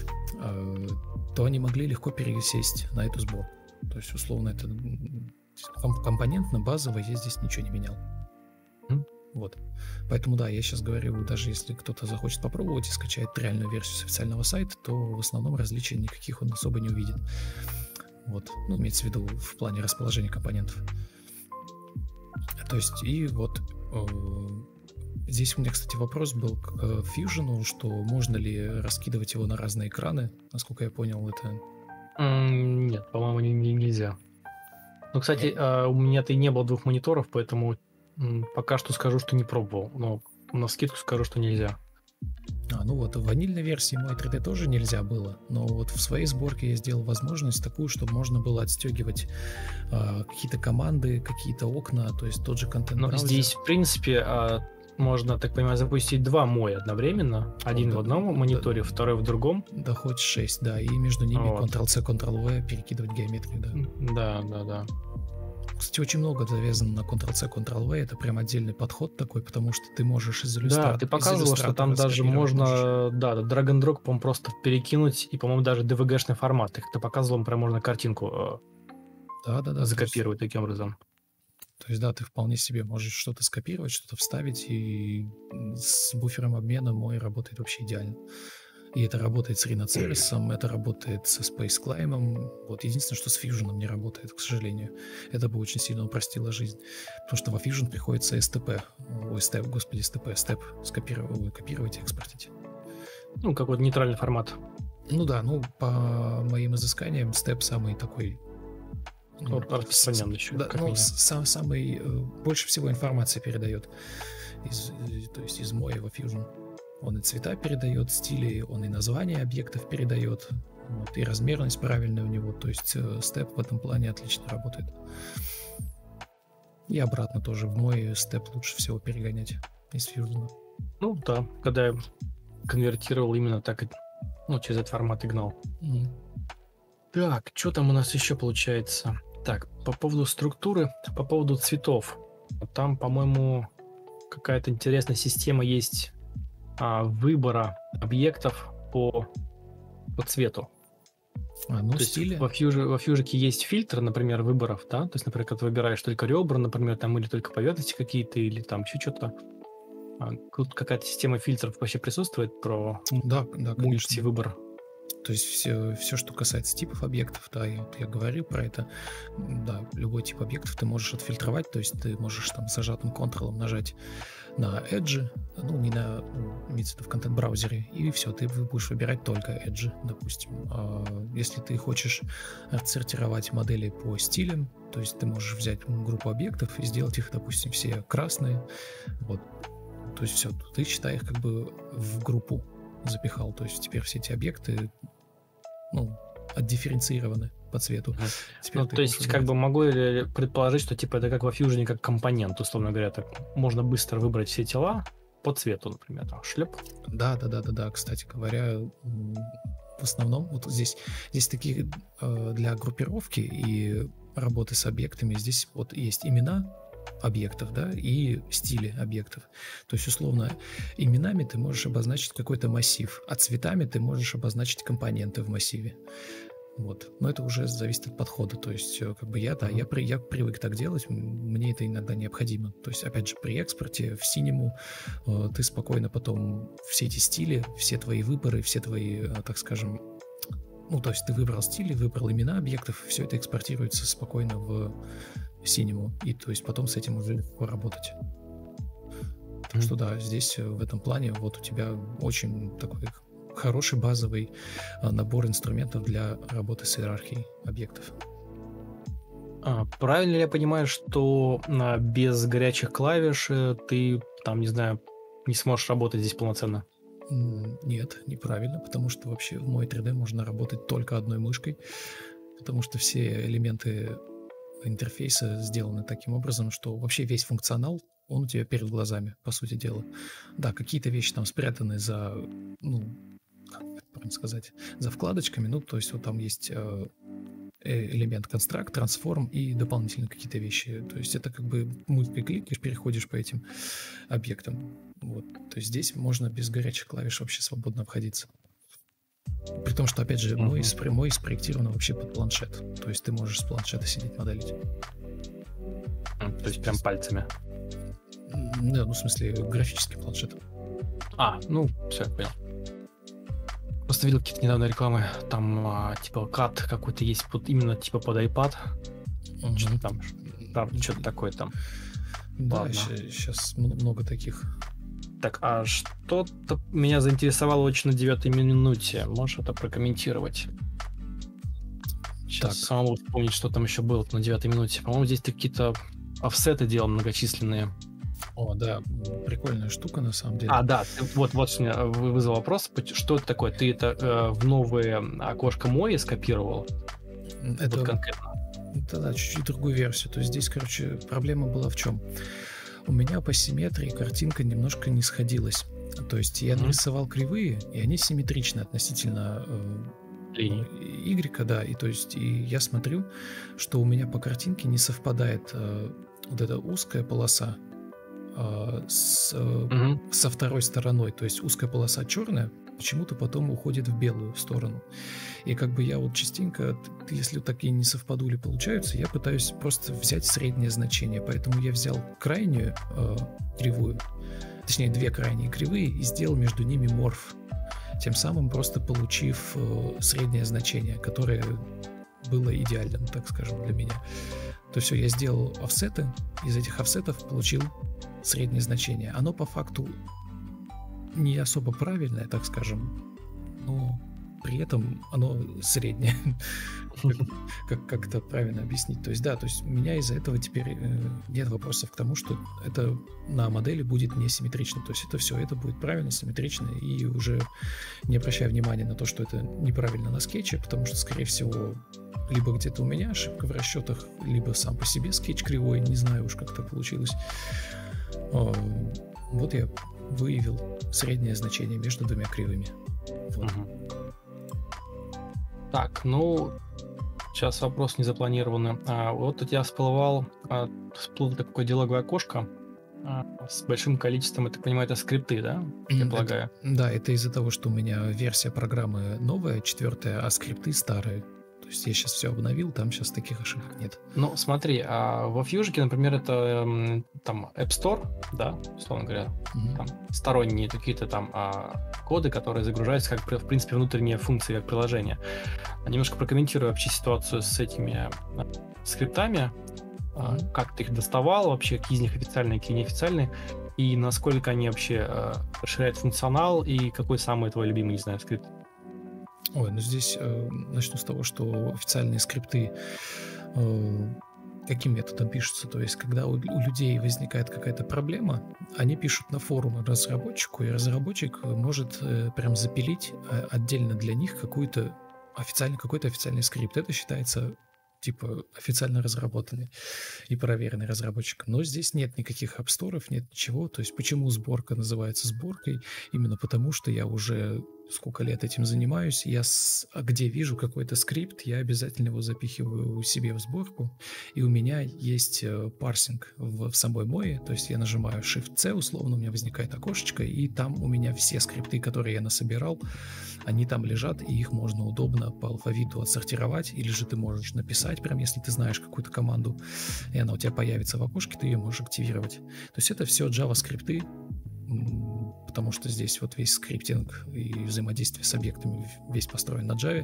то они могли легко пересесть на эту сборку. То есть, условно, это компонентно, базово, я здесь ничего не менял. Вот. Поэтому, да, я сейчас говорю, даже если кто-то захочет попробовать и скачает реальную версию с официального сайта, то в основном различий никаких он особо не увидит. Вот. Ну, имеется в виду в плане расположения компонентов. То есть, и вот здесь у меня, кстати, вопрос был к Fusion, что можно ли раскидывать его на разные экраны. Насколько я понял, это... Нет, по-моему, нельзя. Ну, кстати, у меня-то и не было двух мониторов, поэтому пока что скажу, что не пробовал. Но навскидку скажу, что нельзя. Ну вот, в ванильной версии мой 3D тоже нельзя было, но вот в своей сборке я сделал возможность такую, чтобы можно было отстегивать какие-то команды, какие-то окна, то есть тот же контент-браузер. Но здесь, в принципе, можно, так понимаю, запустить два моя одновременно. Один в одном мониторе, второй в другом. Да, хоть 6, да, и между ними вот. Ctrl-C, Ctrl-V перекидывать геометрию, да. Да. Кстати, очень много завязано на Ctrl-C, Ctrl-V, это прям отдельный подход такой, потому что ты можешь из иллюстратора... Да, ты показывал, что там даже можно, drag and drop, по-моему, просто перекинуть, и, по-моему, даже DVG-шный формат. Их ты показывал, прям можно картинку закопировать таким образом. То есть, да, ты вполне себе можешь что-то скопировать, что-то вставить, и с буфером обмена мой работает вообще идеально. И это работает с Rhinoceros, это работает со Space Climb. Вот единственное, что с Fusion не работает, к сожалению. Это бы очень сильно упростило жизнь. Потому что во Fusion приходится STP, степ копировать и экспортить. Ну, какой-то нейтральный формат. Ну да, по моим изысканиям, степ самый такой... распространенный еще. Да, самый больше всего информации передает то есть из моего Fusion. Он и цвета передает, стили, он и названия объектов передает, вот, и размерность правильная у него. То есть степ в этом плане отлично работает. И обратно тоже в мой степ лучше всего перегонять из Fusion. Ну да, когда я конвертировал именно так, через этот формат и гнал. Так, что там у нас еще получается? Так, по поводу структуры, по поводу цветов. Там, по-моему, какая-то интересная система есть выбора объектов по цвету. То есть во Fusion есть фильтр, например, выборов, да? То есть, например, когда ты выбираешь только ребра, например, там или только поверхности какие-то, или там еще что-то. Тут какая-то система фильтров вообще присутствует про мультивыбор. То есть все, что касается типов объектов, да, я говорил про это, да, любой тип объектов ты можешь отфильтровать, то есть ты можешь там с зажатым Ctrl нажать на Edge, имеется в виду в контент-браузере, и все, ты будешь выбирать только Edge, допустим. Если ты хочешь отсортировать модели по стилям, то есть ты можешь взять группу объектов и сделать их, допустим, все красные, вот, то есть все, ты считай их как бы в группу запихал, то есть теперь все эти объекты отдифференцированы по цвету. Теперь Ну, ты то можешь есть, как бы выбирать. могу ли предположить, что типа это как во Fusion, как компонент, условно говоря, так можно быстро выбрать все тела по цвету, например, там шлеп. Да, кстати говоря, в основном вот здесь такие для группировки и работы с объектами, здесь вот есть имена объектов, да, и стили объектов. То есть, условно, именами ты можешь обозначить какой-то массив, а цветами ты можешь обозначить компоненты в массиве. Вот. Но это уже зависит от подхода. То есть, как бы я привык так делать, мне это иногда необходимо. То есть, опять же, при экспорте в синему ты спокойно потом все эти стили, все твои выборы, все твои, так скажем, ну, то есть ты выбрал стили, выбрал имена объектов, все это экспортируется спокойно в синему, и то есть потом с этим уже легко работать. Так что да, здесь в этом плане вот у тебя очень такой хороший базовый набор инструментов для работы с иерархией объектов. Правильно ли я понимаю, что без горячих клавиш ты, там, не знаю, не сможешь работать здесь полноценно? Нет, неправильно, потому что вообще в мой 3D можно работать только одной мышкой, потому что все элементы интерфейса сделаны таким образом, что вообще весь функционал, он у тебя перед глазами, по сути дела. Да, какие-то вещи там спрятаны за, ну, как это правильно сказать, за вкладочками, ну, то есть вот там есть элемент констракт, трансформ и дополнительные какие-то вещи. То есть это как бы мышкой кликаешь, переходишь по этим объектам. Вот. То есть здесь можно без горячих клавиш вообще свободно обходиться. При том, что, опять же, мой спроектирован вообще под планшет. То есть ты можешь с планшета сидеть моделить. То есть прям пальцами? Да, ну, в смысле, графический планшет. Ну, все, я понял. Просто видел какие-то недавно рекламы, там типа кат какой-то есть именно типа под iPad. Что-то там, правда, что-то такое там. Да, Ладно. сейчас много таких. Так, а что-то меня заинтересовало очень на 9-й минуте. Можешь это прокомментировать? Сейчас самому вспомнить, что там еще было на 9-й минуте. По-моему, здесь ты какие-то офсеты делал многочисленные. О, да, прикольная штука на самом деле. Да, вот меня вызвал вопрос, что это такое? Ты это в новое окошко Мои скопировал? Это вот конкретно? Да, чуть-чуть другую версию. То есть здесь, короче, проблема была в чем? У меня по симметрии картинка немножко не сходилась. То есть я нарисовал кривые, и они симметричны относительно Y, да, и то есть и я смотрю, что у меня по картинке не совпадает вот эта узкая полоса со второй стороной, то есть узкая полоса черная почему-то потом уходит в белую сторону. И как бы я вот частенько, если такие не совпадули получаются, я пытаюсь просто взять среднее значение, поэтому я взял крайнюю кривую, точнее две крайние кривые и сделал между ними морф, тем самым просто получив среднее значение, которое было идеальным, так скажем, для меня. То все, я сделал офсеты, из этих офсетов получил среднее значение. Оно по факту не особо правильное, так скажем, но при этом оно среднее. Как это правильно объяснить? То есть да, то есть у меня из-за этого теперь нет вопросов к тому, что это на модели будет несимметрично. То есть это все, это будет правильно, симметрично, и уже не обращая внимания на то, что это неправильно на скетче, потому что, скорее всего, либо где-то у меня ошибка в расчетах, либо сам по себе скетч кривой, не знаю уж, как это получилось. Вот я выявил среднее значение между двумя кривыми. Вот. Так, ну, сейчас вопрос не запланированный. Вот у тебя всплыл такое диалоговое окошко с большим количеством, я так понимаю, это скрипты, да? Я полагаю. Да, это из-за того, что у меня версия программы новая, 4-я, а скрипты старые. То есть я сейчас все обновил, там сейчас таких ошибок нет. Ну, смотри, во Fusion, например, это там App Store, да, условно говоря, там сторонние какие-то там коды, которые загружаются как, в принципе, внутренние функции как приложения. Немножко прокомментирую вообще ситуацию с этими скриптами, как ты их доставал, вообще, какие из них официальные, какие неофициальные, и насколько они вообще расширяют функционал, и какой самый твой любимый, не знаю, скрипт. Ой, ну здесь начну с того, что официальные скрипты каким методом пишутся? То есть, когда у людей возникает какая-то проблема, они пишут на форум разработчику, и разработчик может прям запилить отдельно для них какую-то какой-то официальный скрипт. Это считается типа официально разработанный и проверенный разработчиком. Но здесь нет никаких апсторов, нет ничего. То есть почему сборка называется сборкой? Именно потому, что я уже сколько лет этим занимаюсь. Где вижу какой-то скрипт, я обязательно его запихиваю себе в сборку. И у меня есть парсинг в самой MOE. То есть я нажимаю Shift-C, условно, у меня возникает окошечко, и там у меня все скрипты, которые я насобирал, они там лежат, и их можно удобно по алфавиту отсортировать, или же ты можешь написать, прям если ты знаешь какую-то команду, и она у тебя появится в окошке, ты ее можешь активировать. То есть это все JavaScript, потому что здесь вот весь скриптинг и взаимодействие с объектами весь построен на Java.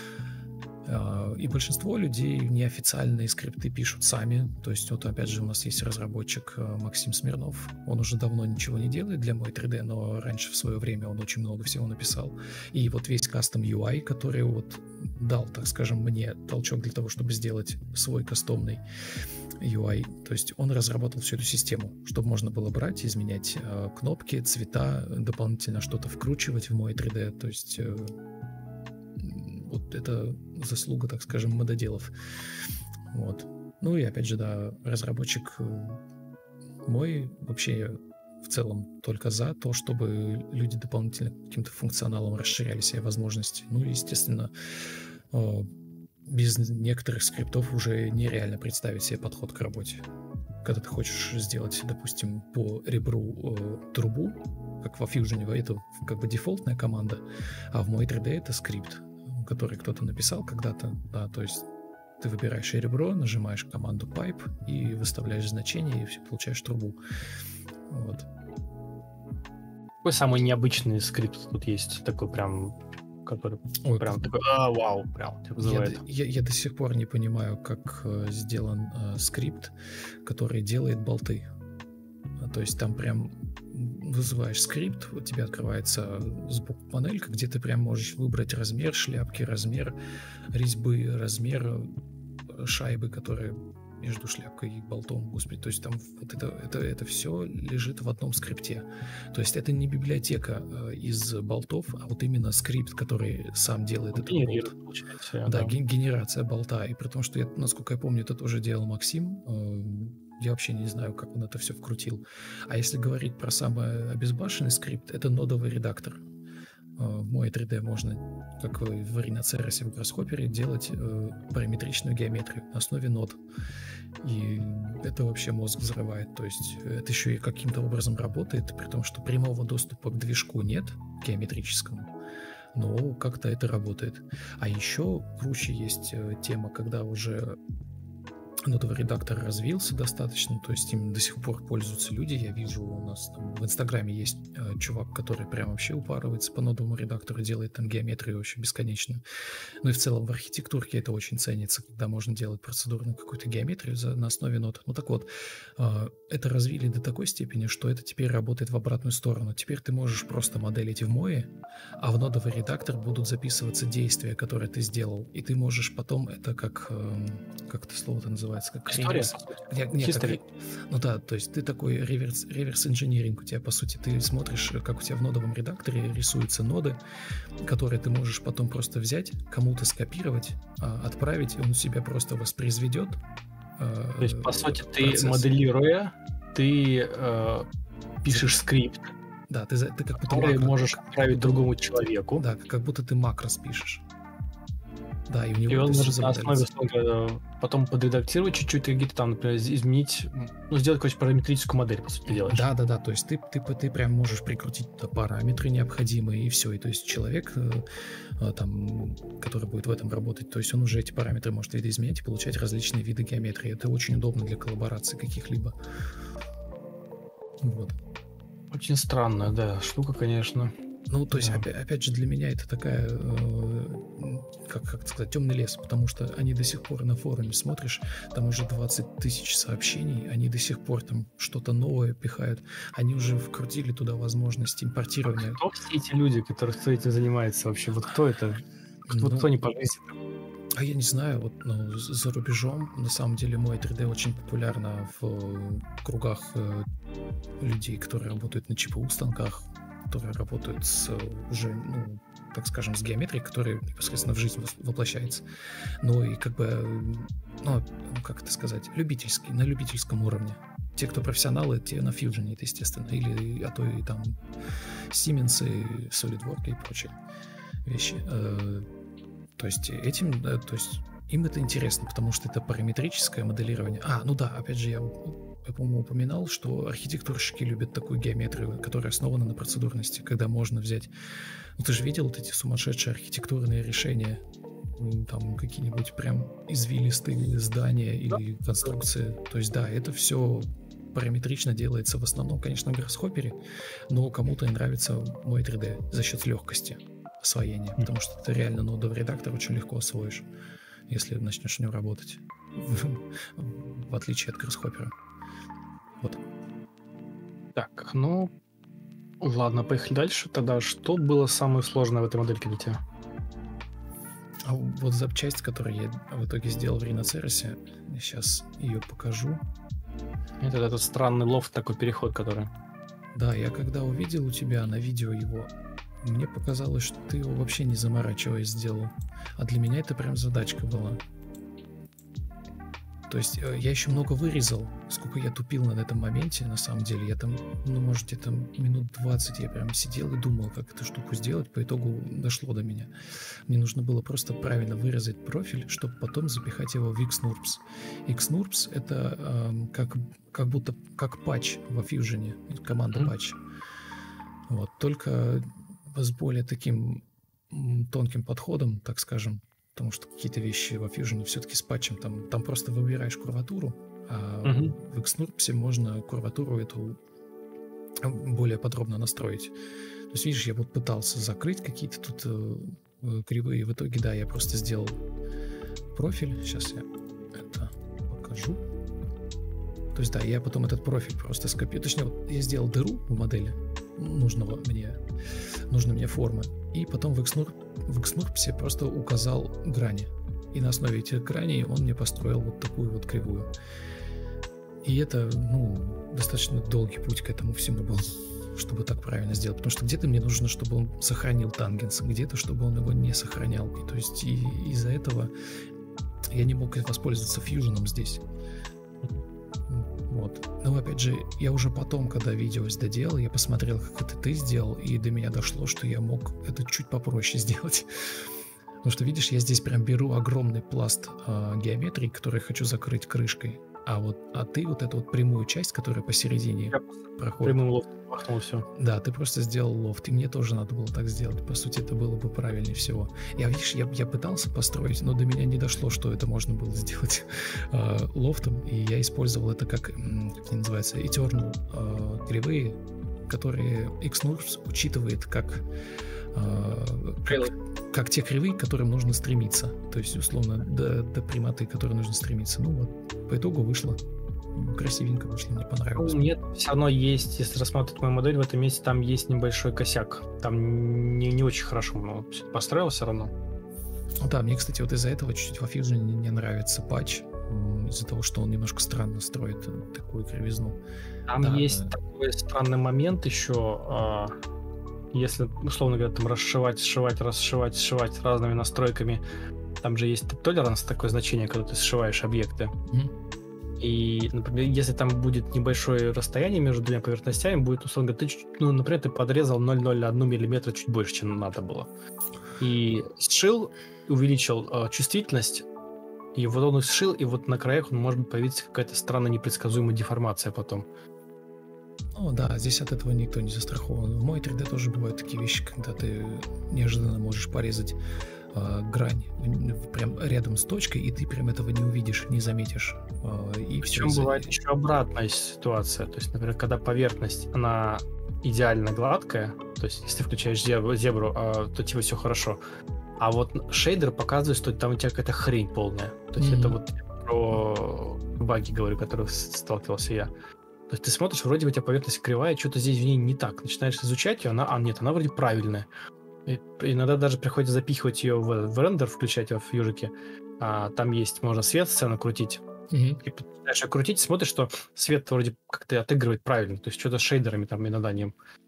И большинство людей неофициальные скрипты пишут сами. То есть вот опять же у нас есть разработчик Максим Смирнов. Он уже давно ничего не делает для мой 3D, но раньше в свое время он очень много всего написал. И вот весь кастом UI, который вот дал, так скажем, мне толчок для того, чтобы сделать свой кастомный UI. То есть он разработал всю эту систему, чтобы можно было брать, изменять кнопки, цвета, дополнительно что-то вкручивать в мой 3D. То есть вот это заслуга, так скажем, мододелов. Вот. Ну и опять же, да, разработчик мой вообще в целом только за то, чтобы люди дополнительно каким-то функционалом расширяли себе возможности. Ну и, естественно, без некоторых скриптов уже нереально представить себе подход к работе. Когда ты хочешь сделать, допустим, по ребру трубу, как во Fusion, это как бы дефолтная команда, а в мой 3D это скрипт, который кто-то написал когда-то, да, то есть ты выбираешь ребро, нажимаешь команду pipe и выставляешь значение, и все, получаешь трубу. Вот. Какой самый необычный скрипт тут есть? Такой прям, который прям такой, вау, прям тебя вызывает. Я до сих пор не понимаю, как сделан скрипт, который делает болты. То есть там прям вызываешь скрипт, у тебя открывается сбоку панелька, где ты прям можешь выбрать размер шляпки, размер резьбы, размер шайбы, которая между шляпкой и болтом, господи. То есть там вот это все лежит в одном скрипте. То есть это не библиотека из болтов, а вот именно скрипт, который сам делает этот болт. Получается, да, генерация болта. И при том, что, насколько я помню, это тоже делал Максим. Я вообще не знаю, как он это все вкрутил. А если говорить про самый обезбашенный скрипт, это нодовый редактор. В мой 3D можно, как в RhinoCeros в Grasshopper, делать параметричную геометрию на основе нод. И это вообще мозг взрывает. То есть это еще и каким-то образом работает, при том, что прямого доступа к движку нет, геометрическому, но как-то это работает. А еще круче есть тема, когда уже нодовый редактор развился достаточно, то есть им до сих пор пользуются люди. Я вижу, у нас там в Инстаграме есть чувак, который прям вообще упарывается по нодовому редактору, делает там геометрию вообще бесконечно. Ну и в целом в архитектурке это очень ценится, когда можно делать процедурную какую-то геометрию на основе нод. Ну так вот, это развили до такой степени, что это теперь работает в обратную сторону. Теперь ты можешь просто моделить в MOE, а в нодовый редактор будут записываться действия, которые ты сделал, и ты можешь потом это как это слово-то называется? Как история? Ну да, то есть ты такой реверс-инжиниринг у тебя, по сути. Ты смотришь, как у тебя в нодовом редакторе рисуются ноды, которые ты можешь потом просто взять, кому-то скопировать, отправить, и он себя просто воспроизведет. То есть, по сути, ты, моделируя, ты пишешь скрипт, да, ты как будто который можешь отправить другому человеку. Да, как будто ты макрос пишешь. Да, и у него и он может на основе потом подредактировать чуть-чуть, какие-то там, например, изменить, ну, сделать, короче, параметрическую модель, по сути, делаешь. Да, то есть ты прям можешь прикрутить параметры необходимые, и все. И то есть человек, там, который будет в этом работать, то есть он уже эти параметры может видоизменять и получать различные виды геометрии. Это очень удобно для коллаборации каких-либо. Вот. Очень странная, да, штука, конечно. Ну, то есть, опять же, для меня это такая, как сказать, темный лес, потому что они до сих пор на форуме смотришь, там уже 20 тысяч сообщений, они до сих пор там что-то новое пихают, они уже вкрутили туда возможность импортирования. Кто все эти люди, кто этим занимается вообще? Вот кто это? Кто не по жизни? А я не знаю, вот за рубежом, на самом деле, мой 3D очень популярно в кругах людей, которые работают на ЧПУ станках, которые работают с уже так скажем, с геометрией, которая непосредственно в жизнь воплощается. Но и как бы, ну, как это сказать, любительский, на любительском уровне. Те, кто профессионалы, те на Fusion, это естественно. Или, а то и там Siemens, и SolidWorks и прочие вещи. То есть этим, то есть им это интересно, потому что это параметрическое моделирование. Ну да, опять же, я по-моему, упоминал, что архитектурщики любят такую геометрию, которая основана на процедурности, когда можно взять... Ну, ты же видел вот эти сумасшедшие архитектурные решения, там какие-нибудь прям извилистые здания или конструкции. То есть, да, это все параметрично делается в основном, конечно, в Grasshopper, но кому-то и нравится мой 3D за счет легкости освоения, потому что ты реально нодовый редактор очень легко освоишь, если начнешь в нем работать, в отличие от Grasshopper. Вот. Так, ну, ладно, поехали дальше. Тогда что было самое сложное в этой модельке для тебя? А вот запчасть, которую я в итоге сделал в Rhinoceros, я сейчас ее покажу. Это этот странный лофт, такой переход, который... Да, я когда увидел у тебя на видео его, мне показалось, что ты его вообще не заморачиваясь сделал. А для меня это прям задачка была. То есть я еще много вырезал, сколько я тупил на этом моменте, на самом деле. Я там, ну, может, где-то минут 20 я прям сидел и думал, как эту штуку сделать. По итогу дошло до меня. Мне нужно было просто правильно вырезать профиль, чтобы потом запихать его в Xnurps. Xnurps — это как будто как патч во Fusion, команда патч. Вот, только с более таким тонким подходом, так скажем. Потому что какие-то вещи во Fusion все-таки с патчем, там просто выбираешь курватуру, а в Xnurps можно курватуру эту более подробно настроить. То есть, видишь, я вот пытался закрыть какие-то тут кривые, в итоге, да, я просто сделал профиль, сейчас я это покажу. То есть, да, я потом этот профиль просто скопировал, точнее, вот я сделал дыру в модели нужной мне формы, и потом в Xnurps просто указал грани. И на основе этих граней он мне построил вот такую вот кривую. И это, ну, достаточно долгий путь к этому всему был, чтобы так правильно сделать. Потому что где-то мне нужно, чтобы он сохранил тангенс, где-то, чтобы он его не сохранял. И, то есть из-за этого я не мог воспользоваться фьюженом здесь. Вот. Но опять же, я уже потом, когда видео доделал, я посмотрел, как это ты сделал, и до меня дошло, что я мог это чуть попроще сделать. Потому что, видишь, я здесь прям беру огромный пласт геометрии, который хочу закрыть крышкой. А ты вот эту вот прямую часть, которая посередине проходит. Прямым лофтом махнул все. Да, ты просто сделал лофт, и мне тоже надо было так сделать. По сути, это было бы правильнее всего. Я пытался построить, но до меня не дошло, что это можно было сделать лофтом, и я использовал это как это называется, eternal кривые, которые Xnurps учитывает как те кривые, к которым нужно стремиться. То есть, условно, до прямоты, к которой нужно стремиться. Ну вот, по итогу вышло. Красивенько вышло, мне понравилось. Ну, нет, все равно есть, если рассматривать мою модель, в этом месте там есть небольшой косяк. Там не очень хорошо, но построил все равно. Ну да, мне, кстати, вот из-за этого чуть-чуть во Fusion не нравится патч. Из-за того, что он немножко странно строит такую кривизну. Там есть такой странный момент еще. Если, условно говоря, там сшивать разными настройками, там же есть толеранс, такое значение, когда ты сшиваешь объекты. И, например, если там будет небольшое расстояние между двумя поверхностями, будет, условно говоря, например, ты подрезал 0,01 мм чуть больше, чем надо было. И сшил, увеличил чувствительность, и вот он сшил, и вот на краях может появиться какая-то странная непредсказуемая деформация потом. Ну да, здесь от этого никто не застрахован. В мой 3D тоже бывают такие вещи, когда ты неожиданно можешь порезать грань прям рядом с точкой, и ты прям этого не увидишь, не заметишь. И причем бывает еще обратная ситуация. То есть, например, когда поверхность, она идеально гладкая, то есть если ты включаешь зебру, то тебе все хорошо. А вот шейдер показывает, что там у тебя какая-то хрень полная. То есть это вот про баги говорю, которых сталкивался я. То есть ты смотришь, вроде у тебя поверхность кривая, что-то здесь в ней не так. Начинаешь изучать ее, она вроде правильная. И иногда даже приходится запихивать ее в рендер, включать ее в фьюжике. Там есть, можно свет-сцену крутить. И пытаешь крутить, смотришь, что свет вроде как-то отыгрывает правильно. То есть что-то с шейдерами там иногда не...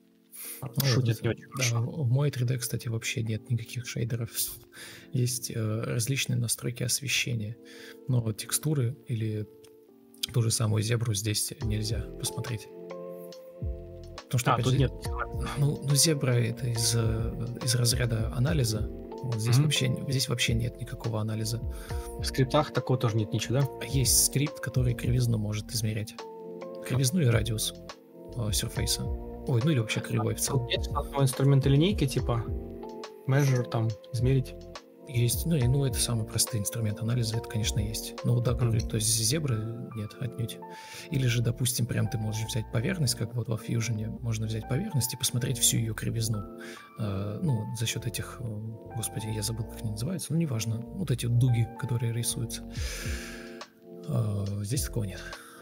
Шутит не очень Да, хорошо. в мой 3D, кстати, вообще нет никаких шейдеров. Есть различные настройки освещения, но текстуры или ту же самую зебру здесь нельзя посмотреть. Потому что, опять тут же, нет. зебра это из разряда анализа. Вот здесь, здесь вообще нет никакого анализа. В скриптах такого тоже нет ничего, да? Есть скрипт, который кривизну может измерять. Кривизну и радиус Surface. Ой, ну или вообще кривой в целом. Есть инструменты линейки, типа measure, там, измерить. Есть, ну это самый простой инструмент анализа, это, конечно, есть. Но да, то есть зебры нет, отнюдь. Или же, допустим, прям ты можешь взять поверхность, как вот во Fusion можно взять поверхность и посмотреть всю ее кривизну. За счет этих, господи, я забыл, как они называются, но неважно, вот эти вот дуги, которые рисуются. Здесь такого нет.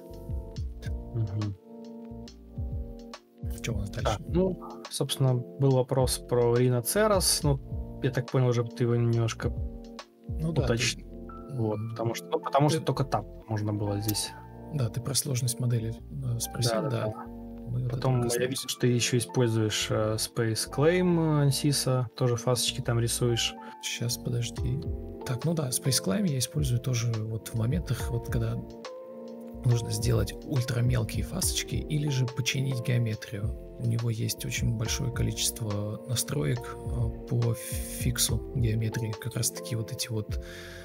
Что у нас дальше? Собственно, был вопрос про Rhinoceros, я так понял, уже ты его немножко уточнил. Потому что только там можно было здесь. Да, ты про сложность модели спросил, да. Потом я вижу, что ты еще используешь Space Claim ANSYS, тоже фасочки там рисуешь. Сейчас, подожди. Так, Space Claim я использую тоже вот в моментах, вот когда нужно сделать ультрамелкие фасочки или же починить геометрию. У него есть очень большое количество настроек по фиксу геометрии. Как раз таки вот эти вот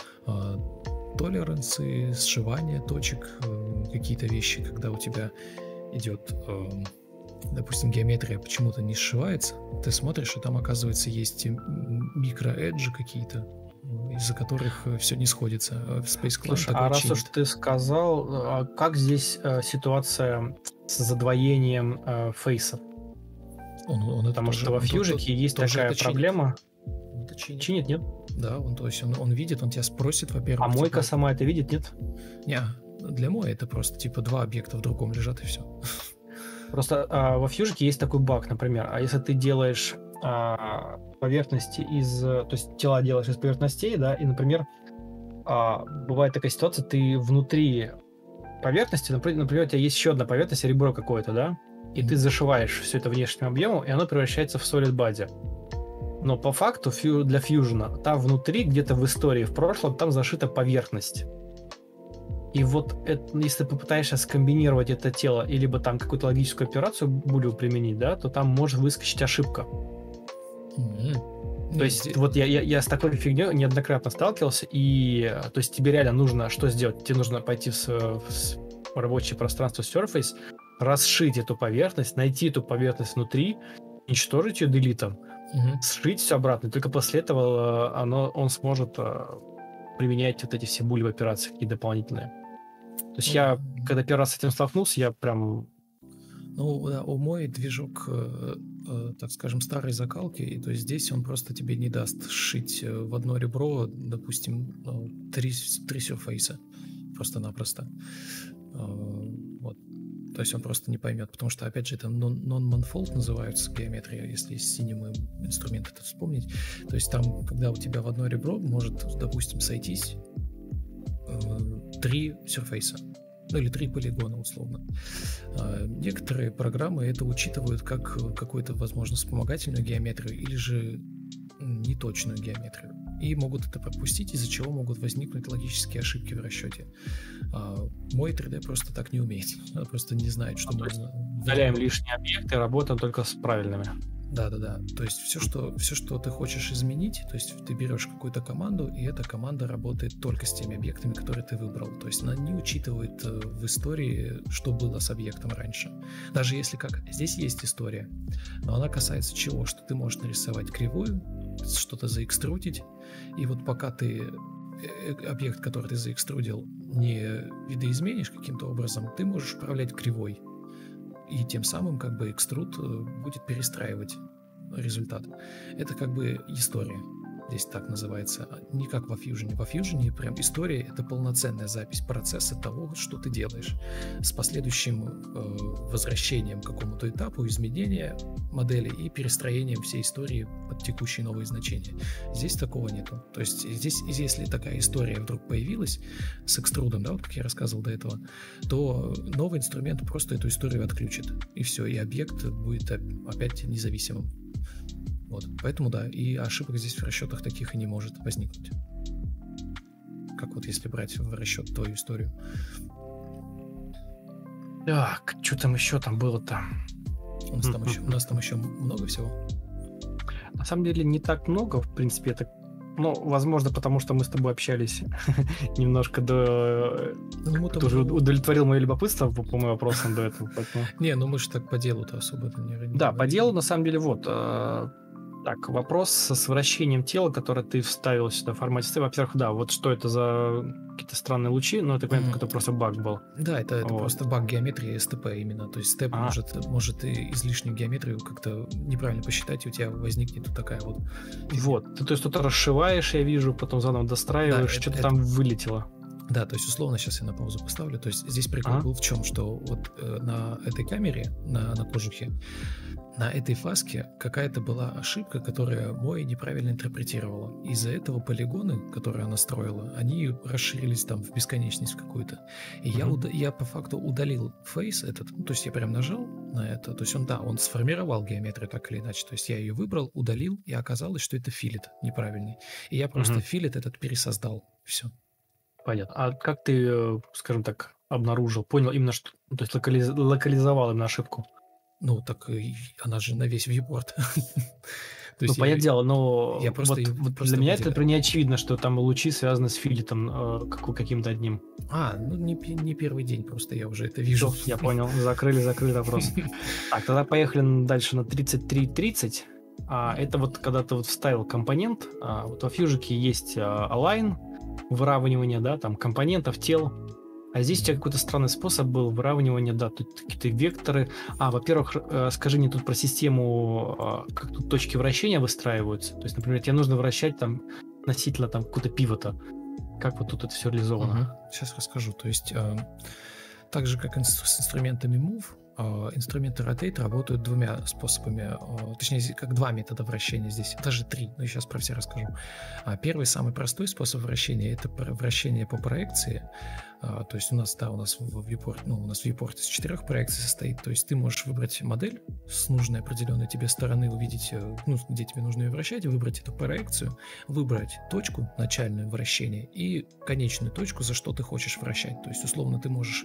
толерансы, сшивание точек, какие-то вещи, когда у тебя идет, допустим, геометрия почему-то не сшивается, ты смотришь, и там, оказывается, есть микро-эджи какие-то, из-за которых все не сходится. В Space Claim Слушай, раз уж ты сказал, как здесь ситуация с задвоением фейсов? Потому что во Fusion есть такая проблема. Чинит, нет? Да, то есть он видит, он тебя спросит, во-первых. А мойка сама это видит, нет? Не, для мои это просто типа два объекта в другом лежат и все. Просто во Fusion есть такой баг, например, а если ты делаешь поверхности то есть тела делаешь из поверхностей, да, и, например, бывает такая ситуация, ты внутри поверхности, например, у тебя есть еще одна поверхность, ребро какое-то, да, и ты зашиваешь все это внешним объемом, и оно превращается в solid body. Но по факту для Fusion там внутри, где-то в истории, в прошлом, там зашита поверхность. И вот если ты попытаешься скомбинировать это тело, и либо там какую-то логическую операцию булю применить, да, то там может выскочить ошибка. То есть вот я с такой фигней неоднократно сталкивался, и то есть тебе реально нужно что сделать? Тебе нужно пойти в рабочее пространство Surface, расшить эту поверхность, найти эту поверхность внутри, уничтожить ее делитом, сшить все обратно, и только после этого он сможет применять вот эти все булевые операции, какие дополнительные. То есть я, когда первый раз с этим столкнулся, я прям... у мой движок, так скажем, старой закалки, и то есть здесь он просто тебе не даст сшить в одно ребро, допустим, 3 сюрфейса просто-напросто. Вот. То есть он просто не поймет, потому что, опять же, это non-manifold называется геометрия, если из синемы инструмент это вспомнить. То есть там, когда у тебя в одно ребро может, допустим, сойтись 3 сюрфейса, или 3 полигона, условно. Некоторые программы это учитывают как какую-то, возможно, вспомогательную геометрию или же неточную геометрию. И могут это пропустить, из-за чего могут возникнуть логические ошибки в расчете. Мой 3D просто так не умеет. Он просто не знает, что можно... Удаляем лишние объекты, работаем только с правильными. Да. То есть все, что ты хочешь изменить, то есть ты берешь какую-то команду, и эта команда работает только с теми объектами, которые ты выбрал. То есть она не учитывает в истории, что было с объектом раньше. Даже если здесь есть история, но она касается чего? Что ты можешь нарисовать кривую, что-то заэкструдить, и вот пока ты объект, который ты заэкструдил, не видоизменишь каким-то образом, ты можешь управлять кривой. И тем самым как бы экструд будет перестраивать результат. Это как бы история. здесь так называется, не как во Fusion. Во Fusion прям история — это полноценная запись процесса того, что ты делаешь, с последующим возвращением к какому-то этапу, изменения модели и перестроением всей истории под текущие новые значения. Здесь такого нету. То есть здесь, если такая история вдруг появилась с экструдом, да, вот как я рассказывал до этого, то новый инструмент просто эту историю отключит. И все, и объект будет опять независимым. Вот. Поэтому да, и ошибок здесь в расчетах таких и не может возникнуть. Как вот если брать в расчет твою историю. Так, что там еще там было-то? У нас там еще много всего. На самом деле не так много, в принципе, это, ну, возможно, потому что мы с тобой общались немножко до... Ты уже удовлетворил мое любопытство по моим вопросам до этого. Поэтому... Не, ну мы же так по делу-то особо не... Да, по делу, на самом деле, вот. Так, вопрос с вращением тела, которое ты вставил сюда в формате STEP. Во-первых, да, вот что это за какие-то странные лучи, но это, понятно, это просто баг был. Да, это вот. Просто баг геометрии STP именно. То есть STEP может и излишнюю геометрию как-то неправильно посчитать, и у тебя возникнет вот такая вот... Вот, ты то есть что-то расшиваешь, я вижу, потом заново достраиваешь, да, что-то там вылетело. Да, то есть условно, сейчас я на паузу поставлю. То есть здесь прикол был в чем, что вот на этой камере, на кожухе, на этой фаске какая-то была ошибка, которая Моя неправильно интерпретировала. Из-за этого полигоны, которые она строила, они расширились там в бесконечность какую-то. И я по факту удалил фейс этот, ну, то есть я прям нажал на это, то есть он сформировал геометрию так или иначе, то есть я ее выбрал, удалил, и оказалось, что это филет неправильный. И я просто филет этот пересоздал. Все. Понятно. А как ты, скажем так, обнаружил, понял именно, что, то есть локализовал именно ошибку? Ну, так она же на весь viewport. Ну, понятное дело, но для меня это не очевидно, что там лучи связаны с филетом каким-то одним. Ну не первый день, просто я уже это вижу. Я понял, закрыли вопрос. Так, тогда поехали дальше на 3330. Это вот когда ты вот вставил компонент, вот во Fusion есть align, выравнивание, да, там компонентов, тел. А здесь у тебя какой-то странный способ был выравнивания, да, тут какие-то векторы. Во-первых, скажи мне тут про систему, как тут точки вращения выстраиваются. То есть, например, тебе нужно вращать там относительно там какого-то пивота. Как вот тут это все реализовано? Сейчас расскажу. То есть, так же, как с инструментами Move, инструменты Rotate работают двумя способами, точнее, как два метода вращения здесь, даже три, но я сейчас про все расскажу. Первый, самый простой способ вращения — это вращение по проекции. То есть у нас в viewport из 4 проекций состоит, то есть ты можешь выбрать модель с нужной определенной тебе стороны, увидеть, где тебе нужно ее вращать, выбрать эту проекцию, выбрать точку начальное вращение и конечную точку, за что ты хочешь вращать. То есть условно ты можешь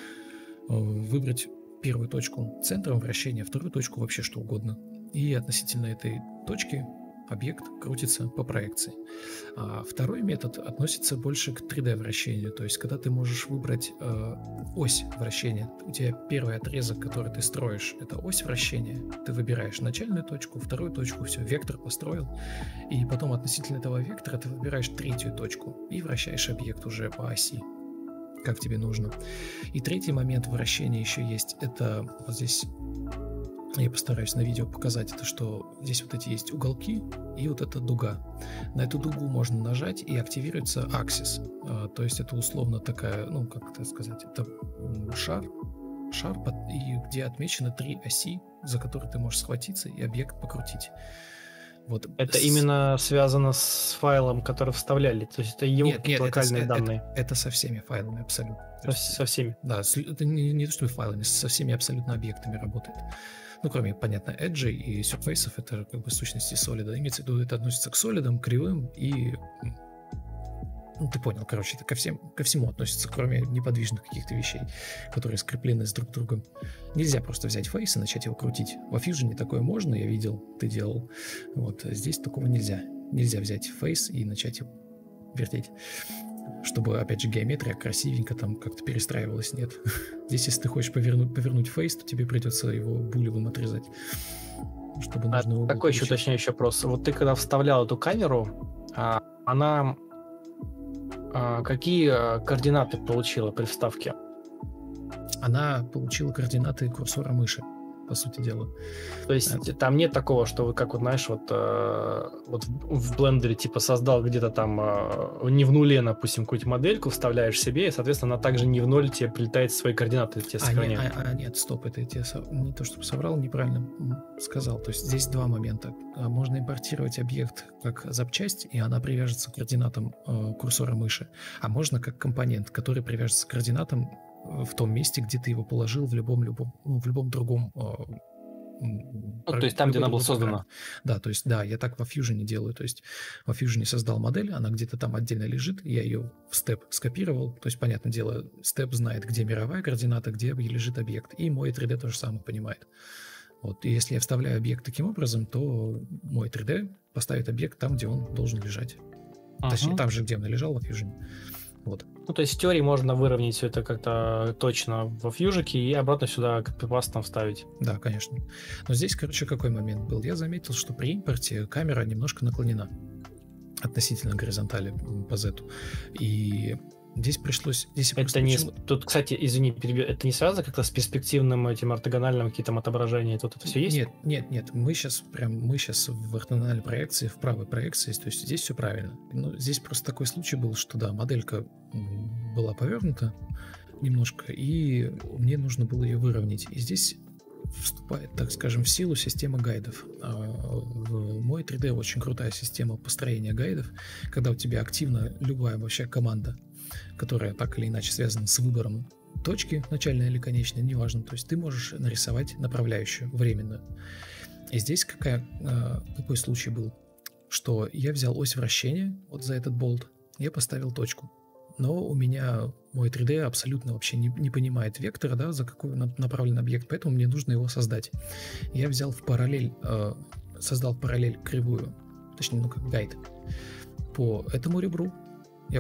выбрать первую точку центром вращения, вторую точку вообще что угодно. И относительно этой точки объект крутится по проекции. Второй метод относится больше к 3D-вращению, то есть когда ты можешь выбрать ось вращения. У тебя первый отрезок, который ты строишь, это ось вращения. Ты выбираешь начальную точку, вторую точку, все, вектор построил, и потом относительно этого вектора ты выбираешь третью точку и вращаешь объект уже по оси, как тебе нужно. И третий момент вращения еще есть. Это вот здесь, я постараюсь на видео показать это, что здесь вот эти есть уголки и вот эта дуга. На эту дугу можно нажать и активируется axis. То есть это условно такая, как это сказать, это шар, и где отмечено 3 оси, за которые ты можешь схватиться и объект покрутить. Вот. Это именно связано с файлом, который вставляли, то есть это его локальные данные. Это со всеми файлами абсолютно. Со всеми? Да, это не то, что файлами, со всеми абсолютно объектами работает. Кроме, понятно, Edge и Surface, это как бы сущности солида. Имеется в виду, это относится к солидам, кривым и... ты понял, короче, это ко всему относится, кроме неподвижных каких-то вещей, которые скреплены с друг другом. Нельзя просто взять фейс и начать его крутить. Во Fusion такое можно, я видел, ты делал. Вот здесь такого нельзя. Нельзя взять фейс и начать его вертеть, чтобы, опять же, геометрия красивенько там как-то перестраивалась. Нет. Здесь, если ты хочешь повернуть фейс, то тебе придется его булевым отрезать, чтобы нужно угол такой еще уточняющий вопрос. Вот ты когда вставлял эту камеру, она... какие координаты получила при вставке? Она получила координаты курсора мыши. по сути дела. То есть там нет такого, что вы как вот, знаешь, вот в блендере типа создал где-то там не в нуле, допустим, какую-то модельку, вставляешь себе, и, соответственно, она также не в ноль тебе прилетает свои координаты, тебе сохраняет. Нет, стоп, это я тебе не то, чтобы соврал, неправильно сказал. То есть здесь два момента. Можно импортировать объект как запчасть, и она привяжется к координатам курсора мыши, а можно как компонент, который привяжется к координатам в том месте, где ты его положил в любом другом. То есть там, где она была создана. Да, то есть, да, я так во Fusion делаю. То есть во Fusion создал модель, она где-то там отдельно лежит, я ее в степ скопировал. То есть, понятное дело, степ знает, где мировая координата, где лежит объект. И мой 3D то же самое понимает. Вот. И если я вставляю объект таким образом, то мой 3D поставит объект там, где он должен лежать. Точнее, там же, где он лежал во Fusion. Вот. То есть в теории можно выровнять все это как-то точно во фьюжике и обратно сюда копипастом вставить. Да, конечно. Но здесь, короче, какой момент был? Я заметил, что при импорте камера немножко наклонена относительно горизонтали по Z. И здесь пришлось... Это не... Тут, кстати, извини, это не связано как-то с перспективным этим ортогональным каким-то отображением? Тут это все есть? Нет. Мы сейчас в ортогональной проекции, в правой проекции, то есть здесь все правильно. Но здесь просто такой случай был, что да, моделька была повернута немножко, и мне нужно было ее выровнять. И здесь вступает, так скажем, в силу система гайдов. В мой 3D очень крутая система построения гайдов, когда у тебя активна любая вообще команда, которая так или иначе связана с выбором точки, начальной или конечной, неважно. То есть ты можешь нарисовать направляющую временную. И здесь какой случай был? Что я взял ось вращения вот за этот болт, я поставил точку. Но у меня мой 3D абсолютно вообще не понимает вектора, да, за какой направлен объект, поэтому мне нужно его создать. Я взял создал параллель кривую, точнее, как гайд по этому ребру. Я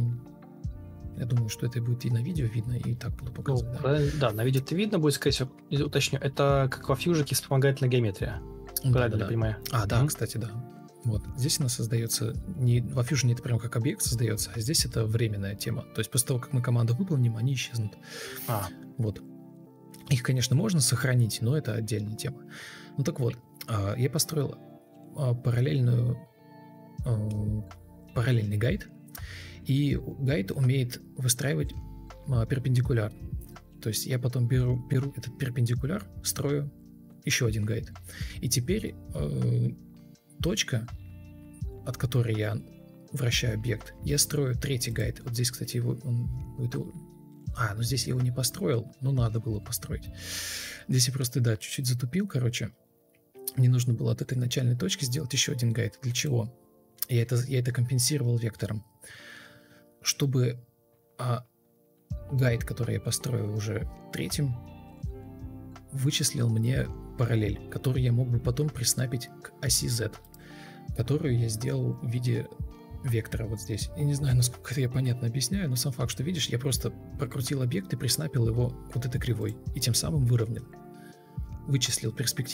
думаю, что это будет и на видео видно, и так буду показывать. Да, на видео это видно будет, скорее всего. Уточню, это как во фьюжике вспомогательная геометрия. Правильно я понимаю? Да, кстати, да. Вот. Здесь она создается, во Fusion это прям как объект создается, а здесь это временная тема. То есть после того, как мы команду выполним, они исчезнут. Вот. Их, конечно, можно сохранить, но это отдельная тема. Ну так вот, я построил параллельный гайд, и гайд умеет выстраивать перпендикуляр. То есть я потом беру этот перпендикуляр, строю еще один гайд. И теперь точка, от которой я вращаю объект, я строю третий гайд. Вот здесь, кстати, здесь я его не построил, но надо было построить. Здесь я просто, чуть-чуть затупил, короче. Мне нужно было от этой начальной точки сделать еще один гайд. Для чего? Я это компенсировал вектором. Чтобы гайд, который я построил уже третьим, вычислил мне параллель, который я мог бы потом приснапить к оси Z, которую я сделал в виде вектора вот здесь. Я не знаю, насколько это я понятно объясняю, но сам факт, что видишь, я просто прокрутил объект и приснапил его вот этой кривой, и тем самым выровнял. Вычислил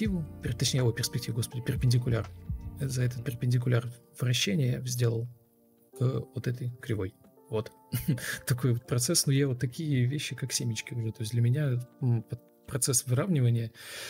перпендикуляр. За этот перпендикуляр вращения я сделал вот этой кривой. Вот. Такой вот процесс, но я вот такие вещи, как семечки уже. То есть для меня процесс выравнивания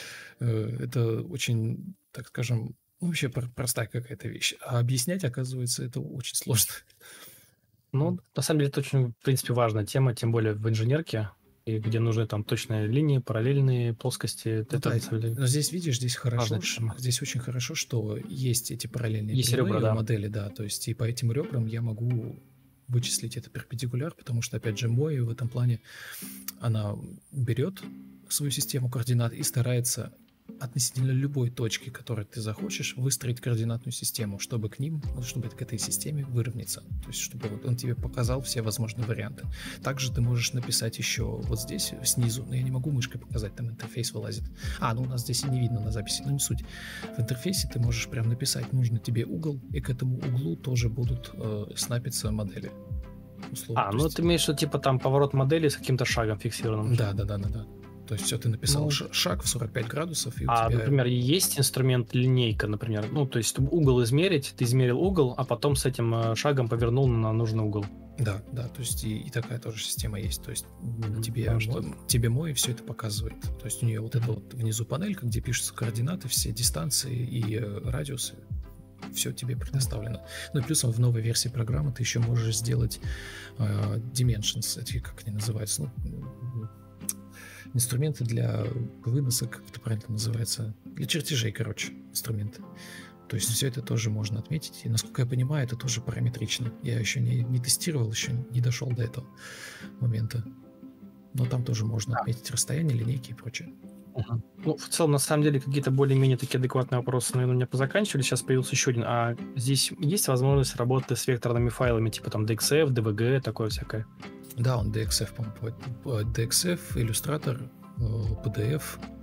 это очень, так скажем, вообще простая какая-то вещь. А объяснять, оказывается, это очень сложно. Ну, на самом деле, это очень, в принципе, важная тема, тем более в инженерке, и где нужны там точные линии, параллельные плоскости. Но здесь, видишь, здесь хорошо. Здесь очень хорошо, что есть эти параллельные ребра, модели, да. То есть и по этим ребрам я могу вычислить это перпендикуляр, потому что, опять же, мой в этом плане, она берет свою систему координат и старается относительно любой точки, которой ты захочешь, выстроить координатную систему, чтобы к этой системе выровняться. То есть, чтобы он тебе показал все возможные варианты. Также ты можешь написать еще вот здесь, снизу, но я не могу мышкой показать, там интерфейс вылазит. У нас здесь и не видно на записи, но не суть. В интерфейсе ты можешь прям написать нужный тебе угол, и к этому углу тоже будут снапиться модели. Ты имеешь в виду, типа там поворот модели с каким-то шагом фиксированным? Да. То есть все, ты написал Ну, шаг в 45 градусов, и у а, тебя... например, есть инструмент линейка, например, ну, то есть чтобы угол измерить, ты измерил угол, а потом с этим шагом повернул на нужный угол. Да, то есть и такая тоже система есть. То есть тебе, Потому что... тебе мой все это показывает. То есть у нее вот эта Мгм. вот внизу панелька, где пишутся координаты, все дистанции и радиусы, все тебе предоставлено. Ну и плюсом в новой версии программы ты еще можешь сделать dimensions, эти, как они называются, ну, инструменты для выноса, как это правильно называется, для чертежей, короче, инструменты. То есть все это тоже можно отметить. И, насколько я понимаю, это тоже параметрично. Я еще не тестировал, еще не дошел до этого момента. Но там тоже можно отметить расстояние, линейки и прочее. Мгм. Ну, в целом, на самом деле, какие-то более-менее такие адекватные вопросы, наверное, у меня позаканчивали. Сейчас появился еще один. А здесь есть возможность работы с векторными файлами, типа там DXF, DVG, такое всякое? Да, он DXF, по-моему, DXF, Illustrator, PDF.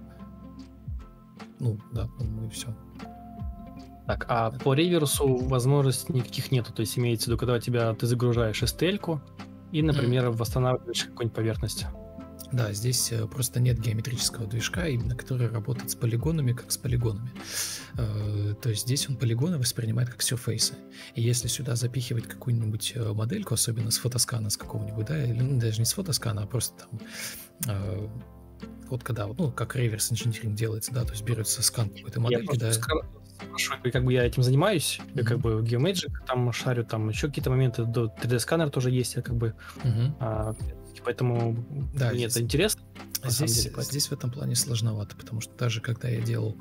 Ну, да, по-моему, и все. Так, а по реверсу возможностей никаких нету. То есть имеется в виду, когда ты загружаешь STL-ку и, например, восстанавливаешь какую-нибудь поверхность. Да, здесь просто нет геометрического движка, именно который работает с полигонами, как с полигонами. То есть здесь он полигоны воспринимает как сюрфейсы. И если сюда запихивать какую-нибудь модельку, особенно с фотоскана с какого-нибудь, да, или даже не с фотоскана, а просто там вот когда, ну, как реверс инжиниринг делается, да, то есть берется скан какой-то модельки, да. Спрашиваю, как бы я этим занимаюсь, я как бы Geomagic там шарю, там еще какие-то моменты, 3D-сканер тоже есть, я как бы, поэтому да, мне здесь, это интересно. Здесь в этом плане сложновато, потому что даже когда я делал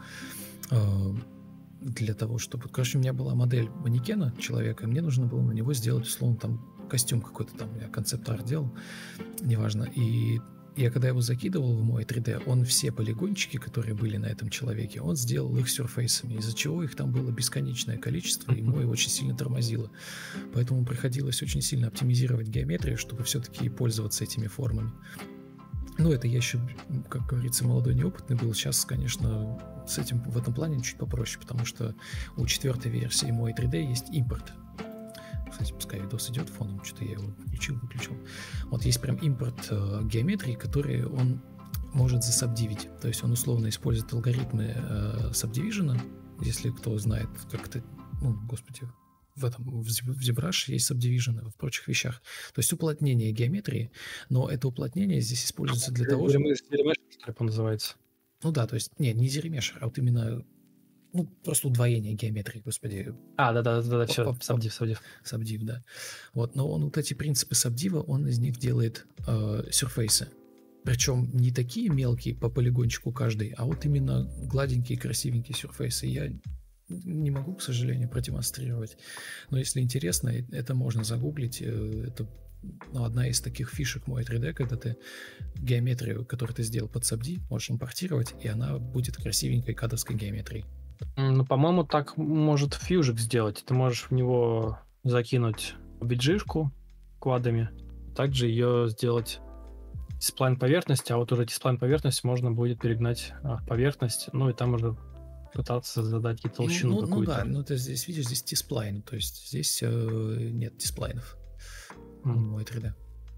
для того, чтобы... Короче, у меня была модель манекена человека, и мне нужно было на него сделать, условно, там, костюм какой-то там, я концепт-арт делал, неважно, и я когда его закидывал в мой 3D, он все полигончики, которые были на этом человеке, он сделал их сюрфейсами, из-за чего их там было бесконечное количество, и мой очень сильно тормозило. Поэтому приходилось очень сильно оптимизировать геометрию, чтобы все-таки пользоваться этими формами. Ну, это я еще, как говорится, молодой, неопытный был. Сейчас, конечно, с этим в этом плане чуть попроще, потому что у 4-й версии мой 3D есть импорт. Кстати, пускай видос идет фоном, что-то я его выключил. Вот есть прям импорт геометрии, который он может засабдивить. То есть он условно использует алгоритмы сабдивижена, если кто знает, как это, ну, господи, в ZBrush есть subdivision и в прочих вещах. То есть уплотнение геометрии, но это уплотнение здесь используется для того, чтобы... Как он называется? Ну да, то есть, не Zerimesher, а вот именно, ну, просто удвоение геометрии, господи. Да, все, Subdiv, да. Вот, но он вот эти принципы Subdiv, он из них делает сюрфейсы. Причем не такие мелкие по полигончику каждый, а вот именно гладенькие, красивенькие сюрфейсы. Я не могу, к сожалению, продемонстрировать. Но если интересно, это можно загуглить. Это одна из таких фишек мой 3D, когда ты геометрию, которую ты сделал под SubD, можешь импортировать, и она будет красивенькой кадовской геометрией. Ну, по-моему, так может Fusion сделать. Ты можешь в него закинуть биджишку квадами, также ее сделать дисплайн поверхности, а вот уже дисплайн поверхность можно будет перегнать в поверхность, ну и там уже пытаться задать толщину какую-то. Ну да, ну ты здесь видишь, здесь дисплайн, то есть здесь нет дисплайнов. Мой 3D.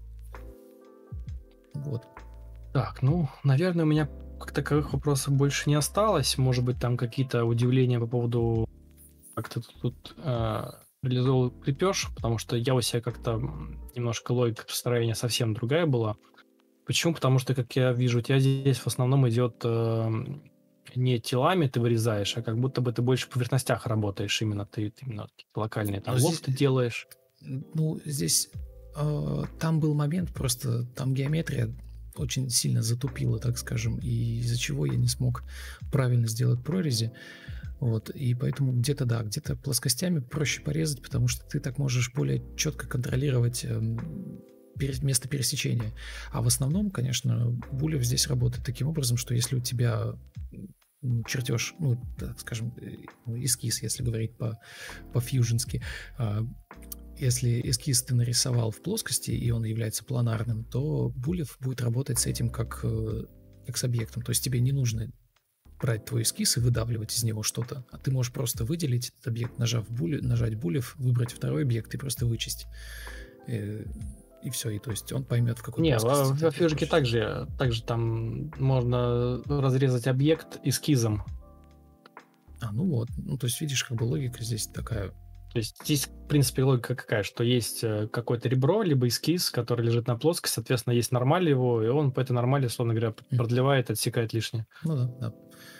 Вот. Так, ну, наверное, у меня как таковых вопросов больше не осталось. Может быть, там какие-то удивления по поводу, как ты тут реализовал крепеж, потому что я у себя как-то немножко логика построения совсем другая была. Почему? Потому что, как я вижу, у тебя здесь в основном идет не телами ты вырезаешь, а как будто бы ты больше в поверхностях работаешь именно. Ты именно какие-то локальные там лофты делаешь. Ну, здесь там был момент, просто там геометрия очень сильно затупила, так скажем, и из-за чего я не смог правильно сделать прорези. Вот, и поэтому где-то, да, где-то плоскостями проще порезать, потому что ты так можешь более четко контролировать место пересечения. А в основном, конечно, Булев здесь работает таким образом, что если у тебя чертеж, ну, так скажем, эскиз, если говорить по-фьюженски, если эскиз ты нарисовал в плоскости, и он является планарным, то Булев будет работать с этим как с объектом. То есть тебе не нужно брать твой эскиз и выдавливать из него что-то, а ты можешь просто выделить этот объект, нажать Булев, выбрать второй объект и просто вычесть. и все, и то есть он поймет, в какой Не, плоскости во ты фьюжике хочешь. также там можно разрезать объект эскизом. Ну вот, ну то есть видишь, как бы логика здесь такая. То есть здесь, в принципе, логика какая, что есть какое-то ребро, либо эскиз, который лежит на плоскости, соответственно, есть нормаль его, и он по этой нормали, условно говоря, продлевает, отсекает лишнее. Ну да, да.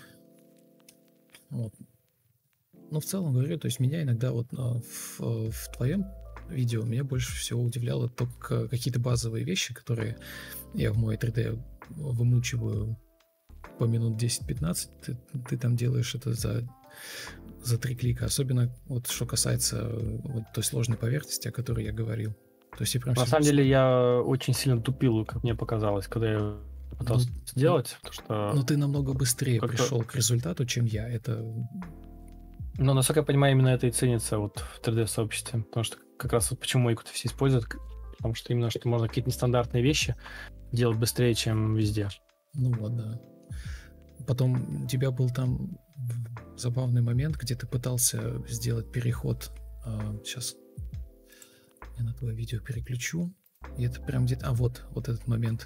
Вот. Ну, в целом говорю, то есть меня иногда вот в твоем видео меня больше всего удивляло только какие-то базовые вещи, которые я в мой 3D вымучиваю по минут 10-15, ты там делаешь это за 3 клика. Особенно вот что касается вот той сложной поверхности, о которой я говорил. То есть я прям На самом деле я очень сильно тупил, как мне показалось, когда я пытался сделать, потому что... Но ты намного быстрее пришел к результату, чем я. Это... Но, насколько я понимаю, именно это и ценится вот в 3D-сообществе, потому что как раз вот почему Майку все используют, потому что именно что можно какие-то нестандартные вещи делать быстрее, чем везде. Ну вот, да. Потом у тебя был там забавный момент, где ты пытался сделать переход. Сейчас я на твое видео переключу. И это прям где-то... вот этот момент.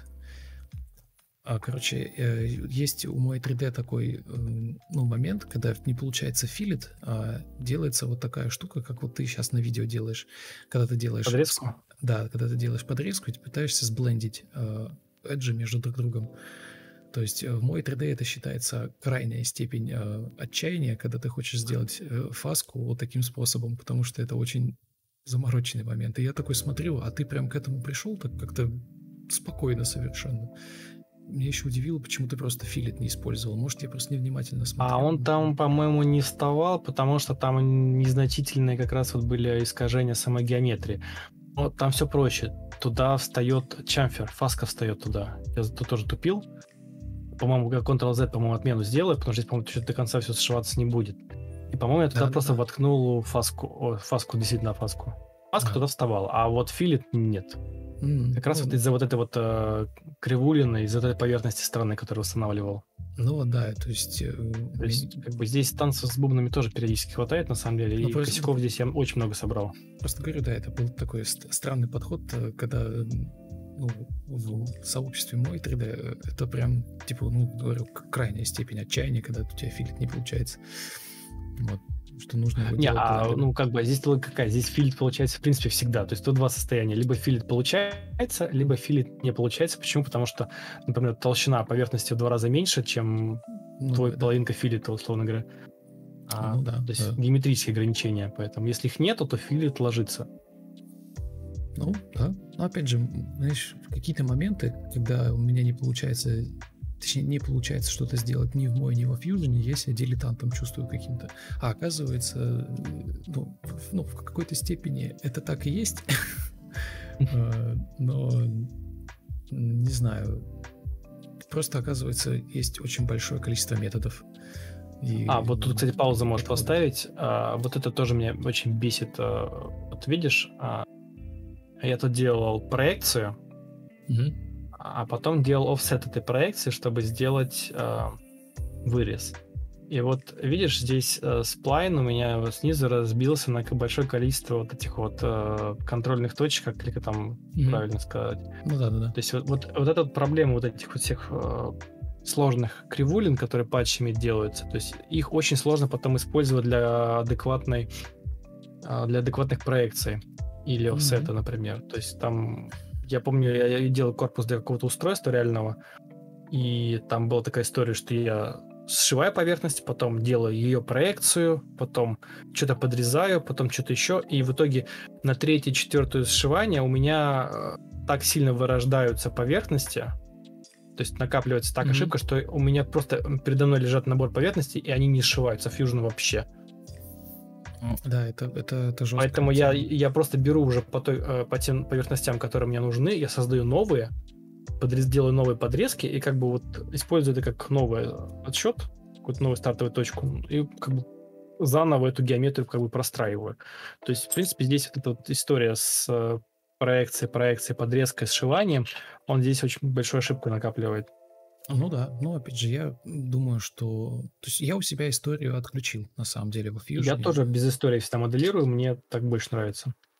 Короче, есть у мой 3D такой момент, когда не получается филет, а делается вот такая штука, как вот ты сейчас на видео делаешь. Когда ты делаешь... Подрезку? Да, когда ты делаешь подрезку, и ты пытаешься сблендить эджи между друг другом. То есть в мой 3D это считается крайняя степень отчаяния, когда ты хочешь сделать фаску вот таким способом, потому что это очень замороченный момент. И я такой смотрю, а ты прям к этому пришел так как-то спокойно совершенно. Меня еще удивило, почему ты просто филет не использовал. Может, я просто невнимательно смотрел. А он там, по-моему, не вставал, потому что там незначительные как раз вот были искажения самой геометрии. Вот там все проще. Туда встает чамфер, фаска встает туда. Я тут тоже тупил. По-моему, Ctrl-Z, по-моему, отмену сделаю, потому что здесь, по-моему, что-то до конца все сшиваться не будет. И, по-моему, я туда просто воткнул фаску. Действительно фаску. Фаска туда вставала, а вот филет нет. Как раз вот из-за вот этой вот кривулины, из-за этой поверхности стороны, которую восстанавливал. Ну да, то есть как бы здесь танцев с бубнами тоже периодически хватает, на самом деле, и косяков здесь я очень много собрал. Просто говорю, да, это был такой странный подход, когда в сообществе мой 3D это прям, типа, говорю, крайняя степень отчаяния, когда у тебя филит не получается. Вот. Что нужно его делать. Как бы здесь логика какая? Здесь филит получается в принципе всегда. То есть тут два состояния. Либо филит получается, либо филит не получается. Почему? Потому что, например, толщина поверхности в 2 раза меньше, чем половинка филита, условно говоря. То есть геометрические ограничения. Поэтому если их нету, то филит ложится. Ну, да. Но опять же, знаешь, в какие-то моменты, когда у меня не получается... Точнее, не получается что-то сделать ни в мой, ни во фьюжене, я себя дилетантом чувствую каким-то. А оказывается, в какой-то степени это так и есть. Но, не знаю, просто, оказывается, есть очень большое количество методов. Вот тут, кстати, паузу можешь поставить. Вот это тоже меня очень бесит. Вот видишь, я тут делал проекцию, а потом делал офсет этой проекции, чтобы сделать вырез. И вот видишь, здесь сплайн у меня вот снизу разбился на большое количество вот этих вот контрольных точек, как это там правильно сказать. Ну да. То есть вот эта вот проблема вот этих вот всех сложных кривулин, которые патчами делаются, то есть их очень сложно потом использовать для адекватных проекций или офсета, например. То есть там... Я помню, я делал корпус для какого-то устройства реального, и там была такая история, что я сшиваю поверхность, потом делаю ее проекцию, потом что-то подрезаю, потом что-то еще, и в итоге на 3-4 сшивание у меня так сильно вырождаются поверхности, то есть накапливается так ошибка, что у меня просто передо мной лежат набор поверхностей, и они не сшиваются в Fusion вообще. Да, это жестко. Поэтому я просто беру уже по тем поверхностям, которые мне нужны, я создаю новые, делаю новые подрезки и как бы вот использую это как новый отсчет, какую-то новую стартовую точку, и как бы заново эту геометрию как бы простраиваю. То есть, в принципе, здесь вот эта вот история с проекцией, подрезкой, сшиванием, он здесь очень большую ошибку накапливает. Ну да, но опять же, я думаю, что... То есть я у себя историю отключил, на самом деле, во Fusion. Я тоже без истории всегда моделирую, мне так больше нравится.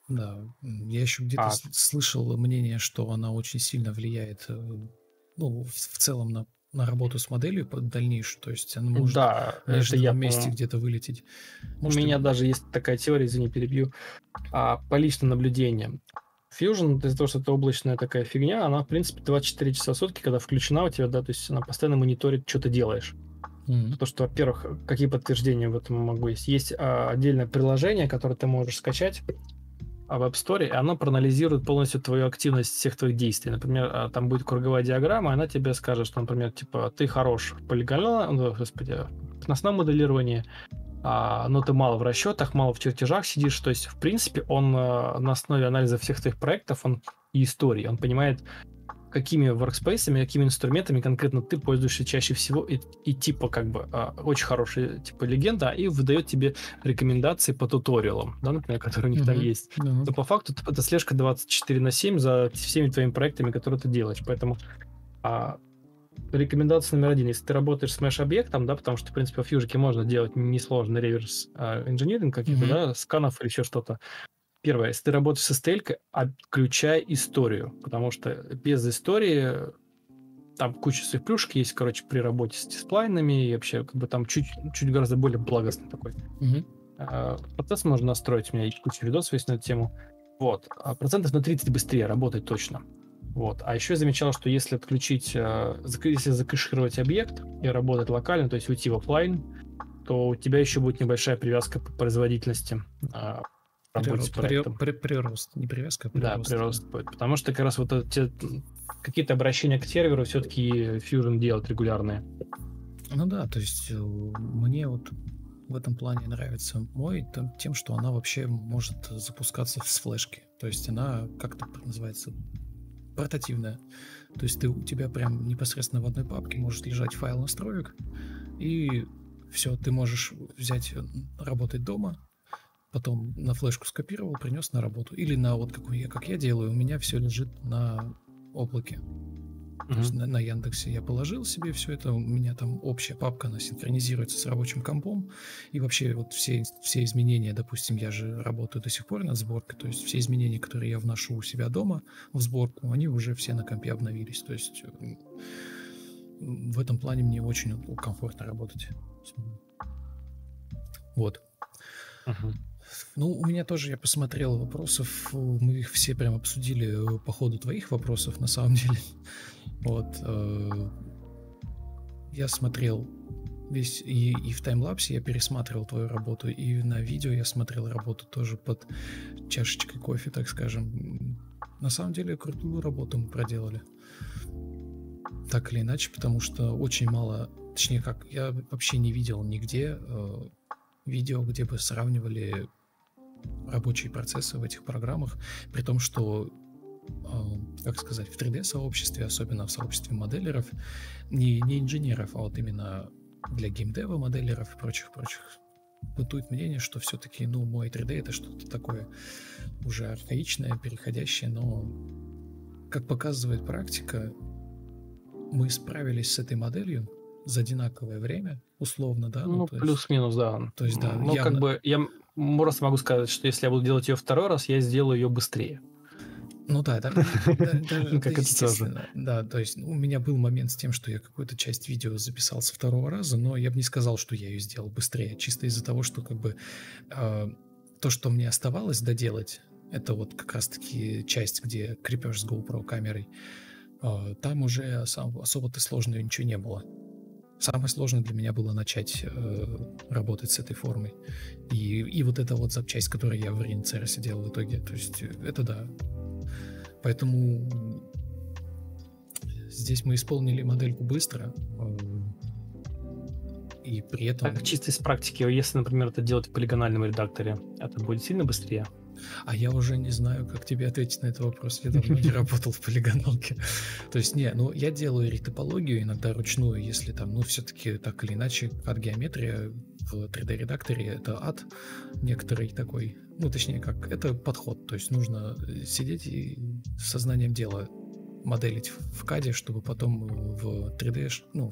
Да, я еще где-то А, слышал мнение, что она очень сильно влияет, ну, в целом на работу с моделью дальнейшую, то есть она может да, в это неожиданном я, месте по-моему, где-то вылететь. у Может, меня даже есть такая теория, извини, перебью, по личным наблюдениям. Fusion, из-за того, что это облачная такая фигня, она, в принципе, 24 часа в сутки, когда включена у тебя, да, то есть она постоянно мониторит, что ты делаешь. Потому что, во-первых, какие подтверждения в этом могу есть? Есть отдельное приложение, которое ты можешь скачать в App Store, и оно проанализирует полностью твою активность всех твоих действий. Например, там будет круговая диаграмма, и она тебе скажет, что, например, типа, ты хорош в господи, в переносном моделировании, но ты мало в расчетах, мало в чертежах сидишь. То есть, в принципе, он на основе анализа всех твоих проектов он и истории, он понимает, какими workspace'ами, какими инструментами конкретно ты пользуешься чаще всего, и типа как бы очень хорошая типа легенда, и выдает тебе рекомендации по туториалам, да, например, которые у них там есть. То по факту это слежка 24/7 за всеми твоими проектами, которые ты делаешь. Поэтому рекомендация номер один, если ты работаешь с mesh-объектом, да, потому что, в принципе, в Fusion можно делать несложный реверс инжиниринг каких-то, да, сканов или еще что-то. Первое, если ты работаешь с STL, отключай историю, потому что без истории там куча своих плюшек есть, короче, при работе с сплайнами, и вообще как бы там чуть гораздо более благостный такой. Процесс можно настроить, у меня есть куча видосов есть на эту тему. Вот. Процентов на 30 быстрее работает точно. Вот. А еще я замечал, что если отключить, если закэшировать объект и работать локально, то есть уйти в офлайн, то у тебя еще будет небольшая привязка по производительности работе с проектом. Прирост, не привязка, а прирост. Да, прирост будет. Потому что как раз вот эти какие-то обращения к серверу все-таки Fusion делает регулярные. Ну да, то есть мне вот в этом плане нравится мой тем, что она вообще может запускаться с флешки. То есть она, как это называется, портативная. То есть у тебя прям непосредственно в одной папке может лежать файл настроек, и все, ты можешь взять, работать дома, потом на флешку скопировал, принес на работу. Или на вот как я делаю, у меня все лежит на облаке. То есть на Яндексе я положил себе все это, у меня там общая папка, она синхронизируется с рабочим компом, и вообще вот все изменения, допустим, я же работаю до сих пор над сборкой, то есть все изменения, которые я вношу у себя дома в сборку, они уже все на компе обновились. То есть в этом плане мне очень комфортно работать. Вот. Ну, у меня тоже, я посмотрел вопросов, мы их все прям обсудили по ходу твоих вопросов, на самом деле. Вот. Я смотрел весь, и в таймлапсе я пересматривал твою работу, и на видео я смотрел работу тоже под чашечкой кофе, так скажем. На самом деле, крутую работу мы проделали. Так или иначе, потому что очень мало, точнее, как я вообще не видел нигде видео, где бы сравнивали рабочие процессы в этих программах, при том, что, как сказать, в 3D-сообществе, особенно в сообществе моделеров, не инженеров, а вот именно для геймдева моделеров и прочих, бытует мнение, что все-таки, мой 3D это что-то такое уже архаичное, переходящее, но, как показывает практика, мы справились с этой моделью за одинаковое время, условно, да? Плюс-минус, да. То есть, да, явно... как бы я просто могу сказать, что если я буду делать ее второй раз, я сделаю ее быстрее. Ну да, даже естественно. Да, то есть у меня был момент с тем, что я какую-то часть видео записал со второго раза, но я бы не сказал, что я ее сделал быстрее, чисто из-за того, что как бы то, что мне оставалось доделать, это вот как раз-таки часть, где крепеж с GoPro камерой, там уже особо-то сложного ничего не было. Самое сложное для меня было начать работать с этой формой. И вот эта вот запчасть, которую я в ReNCR делал в итоге. То есть это да. Поэтому здесь мы исполнили модельку быстро. И при этом... Так, чисто из практики, если, например, это делать в полигональном редакторе, это будет сильно быстрее? А я уже не знаю, как тебе ответить на этот вопрос. Я давно не работал в полигоналке. То есть, я делаю ретопологию иногда ручную, если там, все-таки так или иначе, CAD-геометрия в 3D-редакторе — это ад некоторый такой. Точнее, как, это подход. То есть нужно сидеть и сознанием дела моделить в CAD, чтобы потом в 3D, в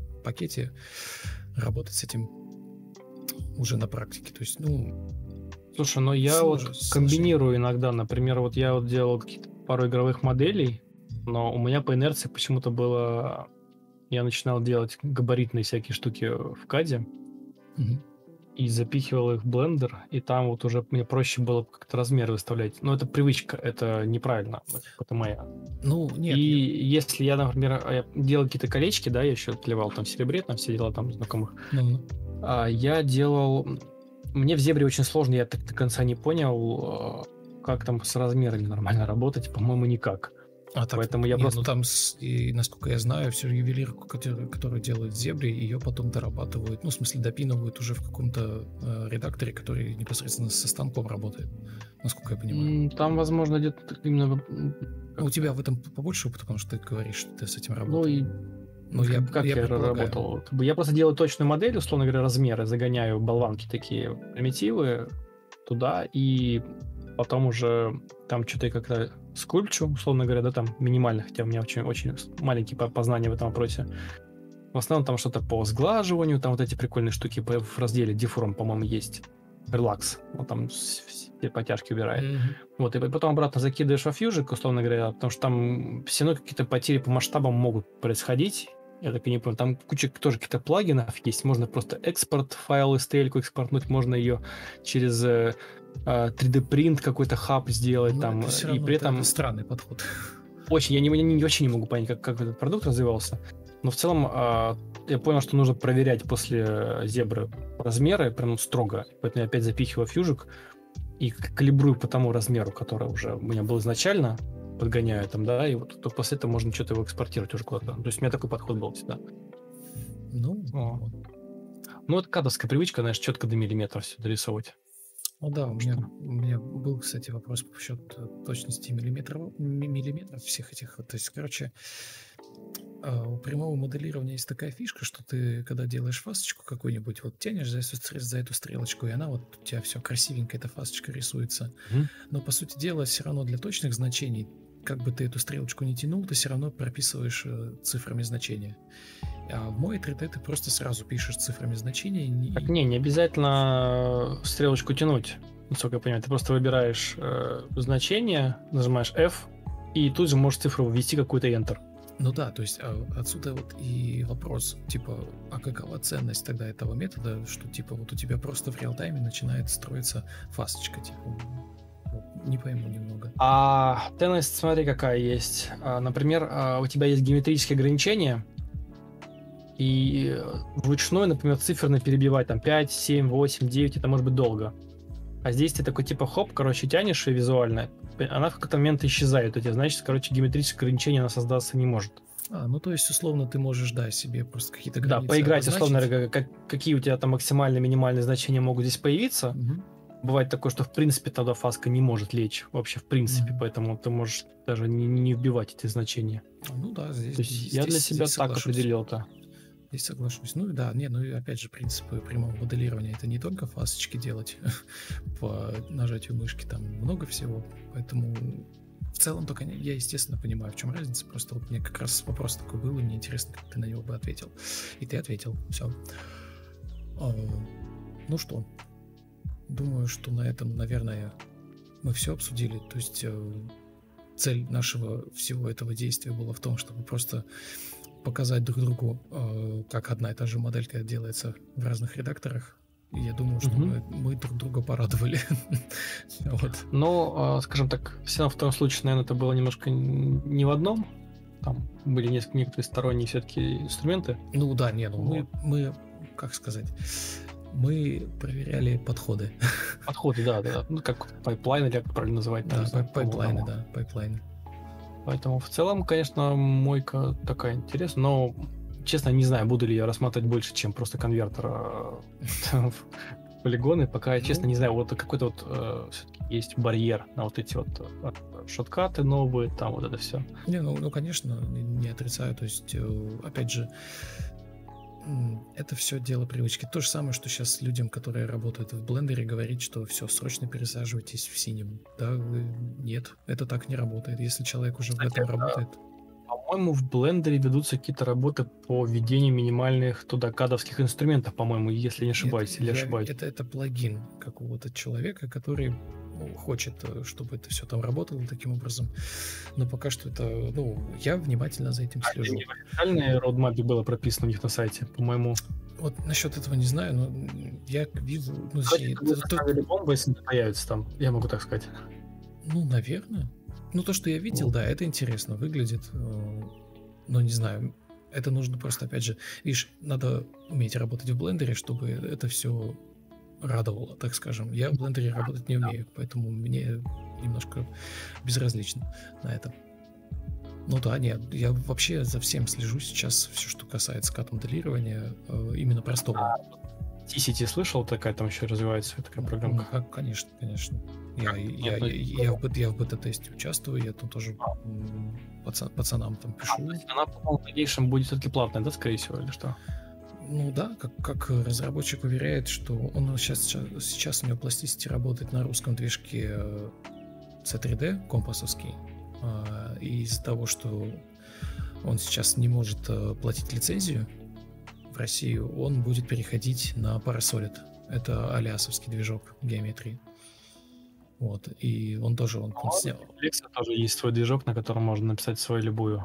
3D-пакете работать с этим уже на практике. То есть, Слушай, ну я вот комбинирую иногда. Например, вот я вот делал какие-то пару игровых моделей, но у меня по инерции почему-то было... Я начинал делать габаритные всякие штуки в каде и запихивал их в блендер, и там вот уже мне проще было как-то размеры выставлять. Но это привычка, это неправильно, это моя. Ну, нет. И если я, например, я делал какие-то колечки, да, я еще отливал там серебре, там все дела там знакомых, я делал... Мне в зебре очень сложно, я так до конца не понял, как там с размерами нормально работать, по-моему, никак. Поэтому я просто... Ну, там, и, насколько я знаю, всю ювелирку, которую делают в зебре, ее потом дорабатывают, ну, в смысле, допинывают уже в каком-то редакторе, который непосредственно со станком работает, насколько я понимаю. Там, возможно, где-то именно... У тебя в этом побольше опыта, потому что ты говоришь, что ты с этим работал. Ну, я работал? Я просто делаю точную модель, условно говоря, размеры, загоняю болванки такие, примитивы туда, и потом уже там что-то я как-то скульпчу, условно говоря, да, там минимально, хотя у меня очень маленькие познания в этом вопросе. В основном там что-то по сглаживанию, там вот эти прикольные штуки в разделе Deform, по-моему, есть. Relax, вот там все потяжки убирает. Вот, и потом обратно закидываешь во фьюжик, условно говоря, потому что там все равно какие-то потери по масштабам могут происходить. Я так и не понял, там куча тоже каких-то плагинов есть, можно просто экспорт файл STL-ку экспортнуть, можно ее через 3D принт какой-то хаб сделать. Ну, там, и при этом это странный подход. Очень, я очень не могу понять, как этот продукт развивался. Но в целом я понял, что нужно проверять после зебры размеры прям строго. Поэтому я опять запихиваю фьюжик и калибрую по тому размеру, который уже у меня был изначально, подгоняю там, да, и вот только после этого можно что-то его экспортировать уже куда-то. То есть у меня такой подход был всегда. Ну, это кадовская привычка, знаешь, четко до миллиметра все дорисовывать. Ну да, у меня был, кстати, вопрос по счету точности миллиметров всех этих. То есть, короче, у прямого моделирования есть такая фишка, что ты, когда делаешь фасочку какую-нибудь, вот тянешь за эту стрелочку, и она вот у тебя все красивенько, эта фасочка рисуется. Но, по сути дела, все равно для точных значений, как бы ты эту стрелочку не тянул, ты все равно прописываешь цифрами значения. А в мой 3D ты просто сразу пишешь цифрами значения. Так не обязательно стрелочку тянуть, насколько я понимаю. Ты просто выбираешь значение, нажимаешь F, и тут же можешь цифру ввести какую-то Enter. Ну да, то есть отсюда вот и вопрос, типа, а какова ценность тогда этого метода, что типа вот у тебя просто в реал-тайме начинает строиться фасочка, типа, не пойму немного. Ценность, смотри, какая есть. Например, у тебя есть геометрические ограничения, и вручную, например, циферно перебивать там 5, 7, 8, 9, это может быть долго. А здесь ты такой типа хоп, короче, тянешь ее визуально, она в какой-то момент исчезает у тебя, значит, короче, геометрическое ограничение она создаться не может. Ну то есть, условно, ты можешь, да, себе просто какие-то границы поиграть, условно, какие у тебя там максимальные, минимальные значения могут здесь появиться. Бывает такое, что в принципе тогда фаска не может лечь, вообще в принципе, поэтому ты можешь даже не вбивать эти значения. Ну да, здесь. То есть я для себя так определил-то. Здесь соглашусь. Ну да, и опять же, принципы прямого моделирования — это не только фасочки делать по нажатию мышки, там много всего, поэтому в целом только я, естественно, понимаю, в чем разница, просто вот мне как раз вопрос такой был, и мне интересно, как ты на него бы ответил. И ты ответил, все. Ну что, думаю, что на этом, наверное, мы все обсудили, то есть цель нашего всего этого действия была в том, чтобы просто показать друг другу, как одна и та же моделька делается в разных редакторах. И я думаю, что мы друг друга порадовали. Но, скажем так, все равно в том случае, наверное, это было немножко не в одном. Там были некоторые сторонние все-таки инструменты. Ну да, мы, как сказать, мы проверяли подходы. Подходы, да. Ну, как пайплайн, или как правильно называть. Да, пайплайны, да, пайплайны. Поэтому в целом, конечно, мойка такая интересная, но, честно, не знаю, буду ли я рассматривать больше, чем просто конвертер в полигоны, пока я, честно, не знаю, вот какой-то вот все-таки есть барьер на вот эти вот шоткаты новые, там вот это все. Ну, конечно, не отрицаю, то есть, опять же, это все дело привычки. То же самое, что сейчас людям, которые работают в блендере, говорить, что все, срочно пересаживайтесь в синем. Да, нет, это так не работает. Если человек уже в этом работает... По-моему, в блендере ведутся какие-то работы по введению минимальных туда кадовских инструментов, по-моему, если не Нет, ошибаюсь, или ошибаюсь. это плагин какого-то человека, который хочет, чтобы это все там работало таким образом. Но пока что это, я внимательно за этим Это слежу. не в официальной родмапе было прописано у них на сайте, по-моему. Вот насчет этого не знаю, но я вижу... Короче, как будто ставили бомбу, если не появится там, я могу так сказать. Наверное. То, что я видел, Вот. да, это интересно выглядит. Но не знаю, это нужно просто, опять же, видишь, надо уметь работать в блендере, чтобы это все радовало, так скажем. Я в блендере работать не умею, поэтому мне немножко безразлично на это. Да, нет, я вообще за всем слежу сейчас, все, что касается кат-моделирования, именно простого. T-City слышал, такая там еще развивается такая программка? Конечно. Я в бета-тесте участвую, я там тоже пацанам там пишу. То есть она, по-моему, в дальнейшем будет все-таки платная, да, скорее всего, или что? Да, как разработчик уверяет, что он сейчас у него пластичности работает на русском движке C3D, компасовский, и из-за того, что он сейчас не может платить лицензию в Россию, он будет переходить на Parasolid. Это алиасовский движок геометрии. Вот, и он тоже он снял. У Flex тоже есть свой движок, на котором можно написать свою любую.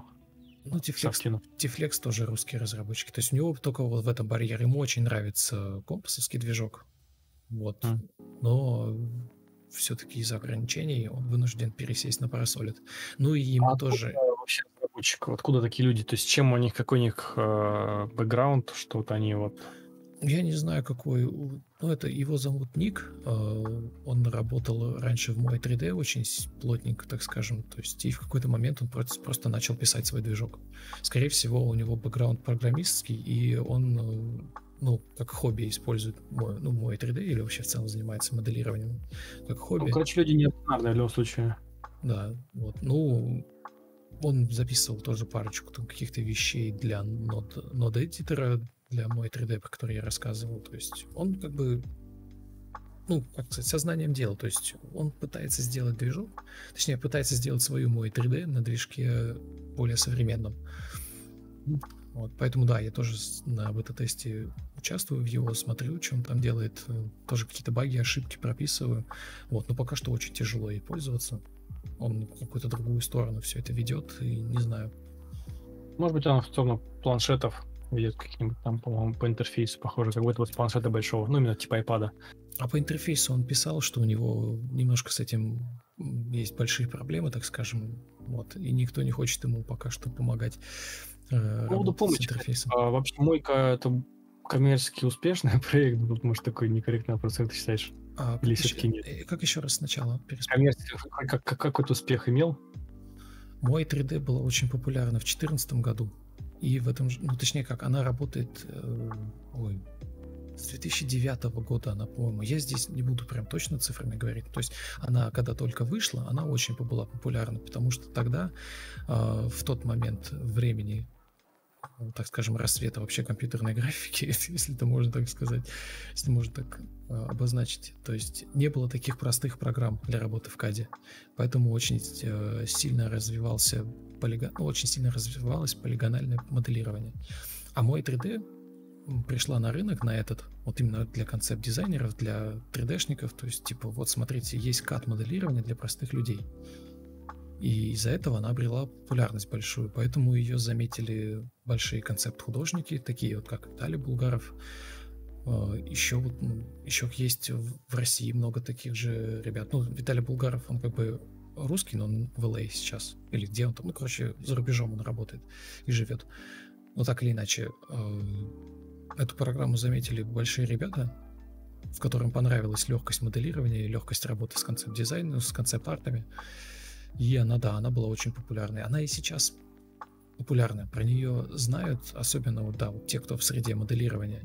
T-Flex тоже русские разработчики. То есть у него только вот в этом барьере. Ему очень нравится компасовский движок. Вот. Но все-таки из-за ограничений он вынужден пересесть на Parasolid. И ему тоже... Вообще разработчик? Откуда такие люди? То есть чем у них, какой у них бэкграунд, что вот они вот... Я не знаю, какой... это его зовут Ник. Он работал раньше в мой 3D очень плотненько, так скажем. То есть и в какой-то момент он просто начал писать свой движок. Скорее всего, у него бэкграунд программистский, и он, как хобби использует мой 3D или вообще в целом занимается моделированием как хобби. Люди неординарные в любом случае. Да, вот. Он записывал тоже парочку там каких-то вещей для нод-эдитора, для мой 3D, про который я рассказывал. То есть он как бы, как сказать, сознанием дела. То есть он пытается сделать движок, точнее, пытается сделать свою мой 3D на движке более современном. Вот, поэтому, да, я тоже на бета-тесте участвую в его, смотрю, что он там делает. Тоже какие-то баги, ошибки прописываю. Вот, но пока что очень тяжело ей пользоваться. Он в какую-то другую сторону все это ведет, и не знаю. Может быть, он в сторону планшетов ведет какие-нибудь там, по-моему, по интерфейсу похоже, как будто вот планшета большого, именно типа iPad. А по интерфейсу он писал, что у него немножко с этим есть большие проблемы, так скажем, вот, и никто не хочет ему пока что помогать работать с интерфейсом. Вообще, Мойка — это коммерчески успешный проект, может, такой некорректный вопрос, как ты считаешь? Или все-таки нет? Как еще раз сначала? Коммерчески какой-то успех имел? Мой 3D была очень популярна в 2014 году. И в этом же, точнее как, она работает с 2009 года она, по-моему, я здесь не буду прям точно цифрами говорить, то есть она, когда только вышла, она очень была популярна, потому что тогда, в тот момент времени, так скажем, расцвета вообще компьютерной графики, если это можно так сказать, если можно так обозначить, то есть не было таких простых программ для работы в CAD, поэтому очень сильно развивалось полигональное моделирование. А мой 3D пришла на рынок на этот, вот именно для концепт-дизайнеров, для 3D-шников, то есть типа вот смотрите, есть CAD-моделирование для простых людей. И из-за этого она обрела популярность большую, поэтому ее заметили большие концепт-художники, такие вот как Виталий Булгаров. Еще есть в России много таких же ребят. Виталий Булгаров, он как бы русский, но он в LA сейчас. Или где он там? За рубежом он работает и живет. Но так или иначе, эту программу заметили большие ребята, в которым понравилась легкость моделирования и легкость работы с концепт-дизайном, с концепт-артами. И она была очень популярной. Она и сейчас популярна. Про нее знают, особенно вот те, кто в среде моделирования.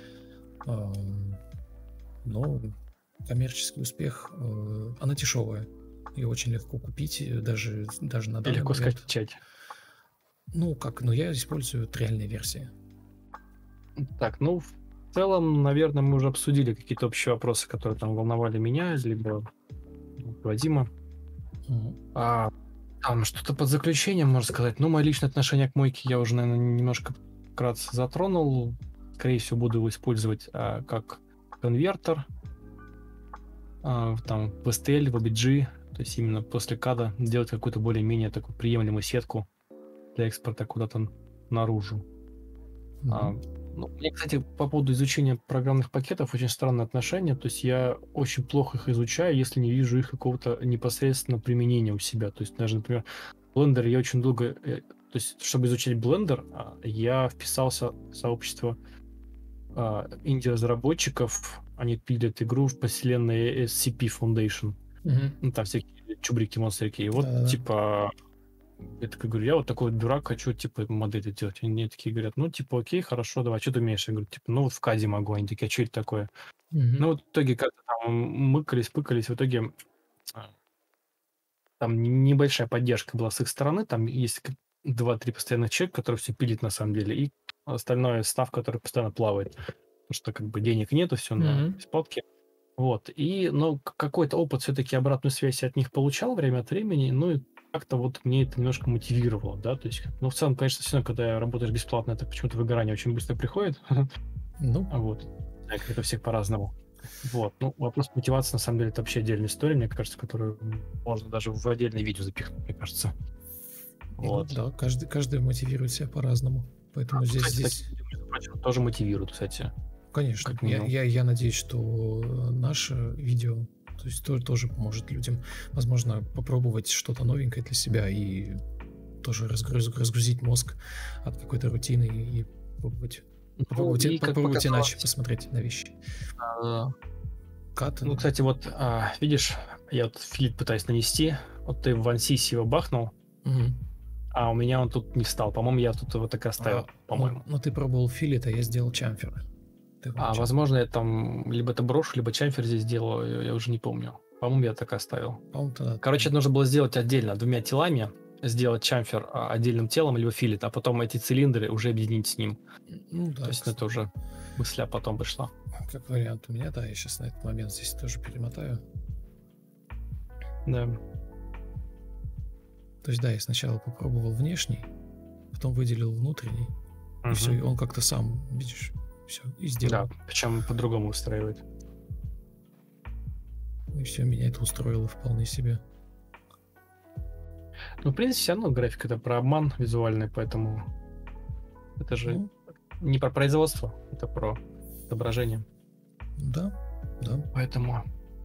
Но коммерческий успех, она дешевая. Ее очень легко купить, даже на данный легко момент. скачать. Я использую триальные версии. Так, в целом, наверное, мы уже обсудили какие-то общие вопросы, которые там волновали меня, либо Вадима. Там что-то под заключением, можно сказать. Ну, мое личное отношение к мойке я уже, наверное, немножко вкратце затронул. Скорее всего, буду его использовать как конвертер, там, в STL, в OBJ, то есть именно после када сделать какую-то более-менее такую приемлемую сетку для экспорта куда-то наружу. Ну, мне, кстати, по поводу изучения программных пакетов очень странное отношение. То есть я очень плохо их изучаю, если не вижу их какого-то непосредственного применения у себя. То есть даже, например, Blender я очень долго... то есть, чтобы изучить Blender, я вписался в сообщество инди-разработчиков. Они пилят игру в вселенной SCP Foundation. Ну, там всякие чубрики, монстрики. И вот, типа... Я такой говорю, я вот такой дурак, хочу, типа, модели делать. Они мне такие говорят, ну, типа, окей, хорошо, давай, что ты умеешь? Я говорю, типа, ну, вот в каде могу. Они такие, а что это такое? Ну, вот в итоге как-то там пыкались, в итоге там небольшая поддержка была с их стороны, там есть 2-3 постоянных человека, которые все пилят на самом деле, и остальное став, который постоянно плавает, потому что как бы денег нету, все на бесплатке. Вот, и, ну, какой-то опыт все-таки обратную связь от них получал время от времени, ну, и как-то вот мне это немножко мотивировало, да, то есть, ну, в целом, конечно, все равно, когда работаешь бесплатно, это почему-то выгорание очень быстро приходит, ну, вот, это всех по-разному. Вот, ну, вопрос мотивации, на самом деле, это вообще отдельная история, мне кажется, которую можно даже в отдельное видео запихнуть, мне кажется. Вот. Да, каждый мотивирует себя по-разному, поэтому здесь... тоже мотивирует, кстати. Конечно, я надеюсь, что наше видео, то есть тоже поможет людям, возможно, попробовать что-то новенькое для себя и тоже разгрузить мозг от какой-то рутины и попробовать иначе посмотреть на вещи. Ну, кстати, вот видишь, я вот филит пытаюсь нанести, вот ты в OneSys его бахнул, а у меня он тут не встал. По-моему, я тут его так и оставил, по-моему. Ну, ты пробовал филит, а я сделал чамфер. Возможно, я там либо это брошу, либо чамфер здесь делаю, я уже не помню. По-моему, я так оставил. Короче, это нужно было сделать отдельно, 2 телами, сделать чамфер отдельным телом, либо филит, а потом эти цилиндры уже объединить с ним. Ну, да, то есть это уже мысля потом пришла. Как вариант у меня, да, я сейчас на этот момент здесь тоже перемотаю. Да. То есть, да, я сначала попробовал внешний, потом выделил внутренний, и все, и он как-то сам, видишь, все, и сделал. Да, причем по-другому устраивает. И все, меня это устроило вполне себе. Ну, в принципе, все равно графика это про обман визуальный, поэтому это же не про производство, это про отображение. Да. Поэтому...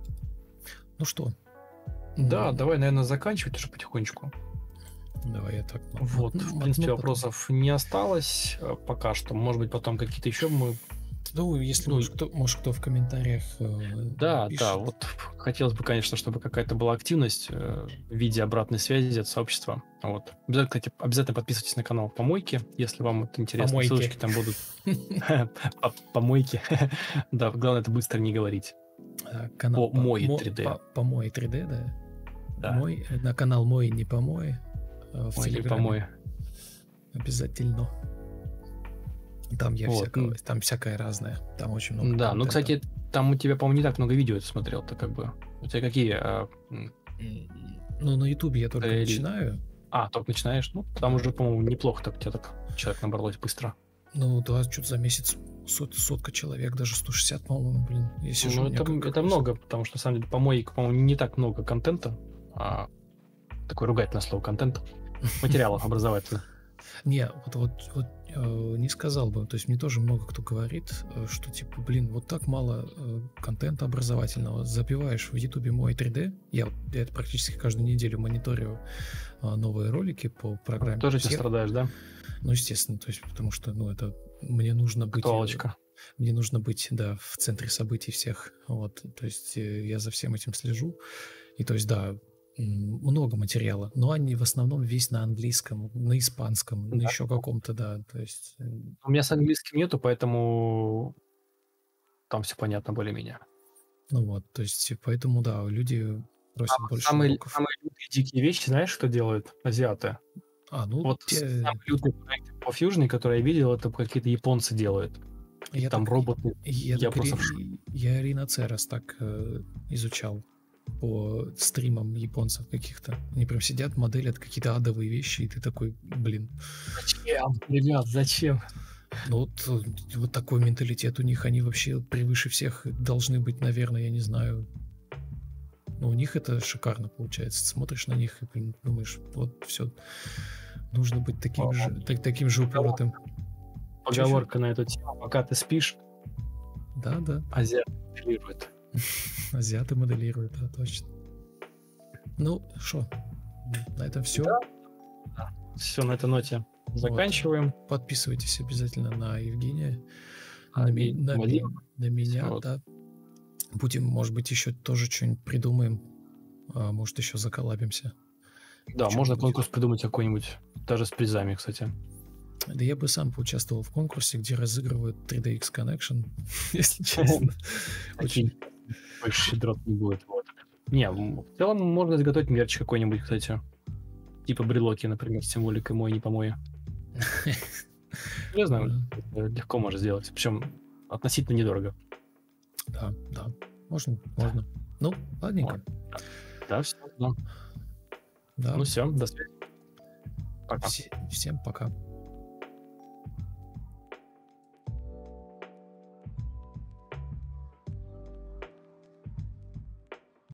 Ну что? Да, давай, наверное, заканчивать уже потихонечку. Давай я так. Вот, в принципе, вопросов не осталось пока что. Может быть, потом какие-то еще мы... Ну, если может кто в комментариях Да, пишет. да, вот хотелось бы, конечно, чтобы какая-то была активность в виде обратной связи от сообщества. Вот. Обязательно подписывайтесь на канал Помойки, если вам это интересно. Ссылочки там будут. Помойки. Да, главное, это быстро не говорить. Канал Мой 3D. Помой 3D, да? Да. Мой, на канал Мой не помой. В Мой не помой. Обязательно. Там там всякое разное. Там очень много. Да, ну, кстати, там у тебя, по-моему, не так много видео ты смотрел. То как бы. У тебя какие? Ну, на Ютубе я только начинаю. Только начинаешь? Ну, там уже, по-моему, неплохо так у тебя так человек набралось быстро. Ну, да, что-то за месяц сотка человек, даже 160, по-моему, блин. Я сижу, ну, это много, потому что, на самом деле, по-моему, не так много контента. Такое ругательное слово контент. Материалов образовательных. Не, вот не сказал бы. То есть мне тоже много кто говорит, что типа, блин, вот так мало контента образовательного. Забиваешь в Ютубе Мой 3D. Я это практически каждую неделю мониторю новые ролики по программе. Тоже ты страдаешь, да? Ну, естественно, то есть, потому что, это мне нужно быть... Актуалочка. Мне нужно быть, да, в центре событий всех. Вот, то есть я за всем этим слежу. И то есть, да, много материала, но они в основном весь на английском, на испанском, на еще каком-то, да, то есть... У меня с английским нету, поэтому там все понятно более-менее. Ну вот, то есть поэтому, да, люди просят больше уроков. Самые лютые дикие вещи, знаешь, что делают азиаты? Вот самые лютые проекты по Fusion, которые я видел, это какие-то японцы делают. Там роботы. Я Риноцерос так изучал. по стримам японцев каких-то. Они прям сидят, моделят какие-то адовые вещи, и ты такой, блин. Зачем, ребят, зачем? Ну вот такой менталитет у них, они вообще превыше всех должны быть, наверное, я не знаю. Но у них это шикарно получается. Ты смотришь на них и, блин, думаешь, вот все, нужно быть таким же упоротым. Поговорка на эту тему: пока ты спишь, Да. азиат моделирует. Азиаты моделируют, да, точно. Ну, что, на этом все. Да. Все, на этой ноте заканчиваем. Вот. Подписывайтесь обязательно на Евгения, на меня, вот. да. Будем, может быть, еще тоже что-нибудь придумаем. Может, еще заколлабимся. Да, можно конкурс придумать какой-нибудь, даже с призами, кстати. Да я бы сам поучаствовал в конкурсе, где разыгрывают 3DX Connection, если честно. Очень больше щедрот не будет. Не, в целом можно изготовить мерч какой-нибудь, кстати. Типа брелоки, например, с символикой «мой, не помой». Я знаю, легко можно сделать. Причем относительно недорого. Да, можно. Ну, ладненько. Да, все. Да. Ну все, до связи. Пока. Всем пока.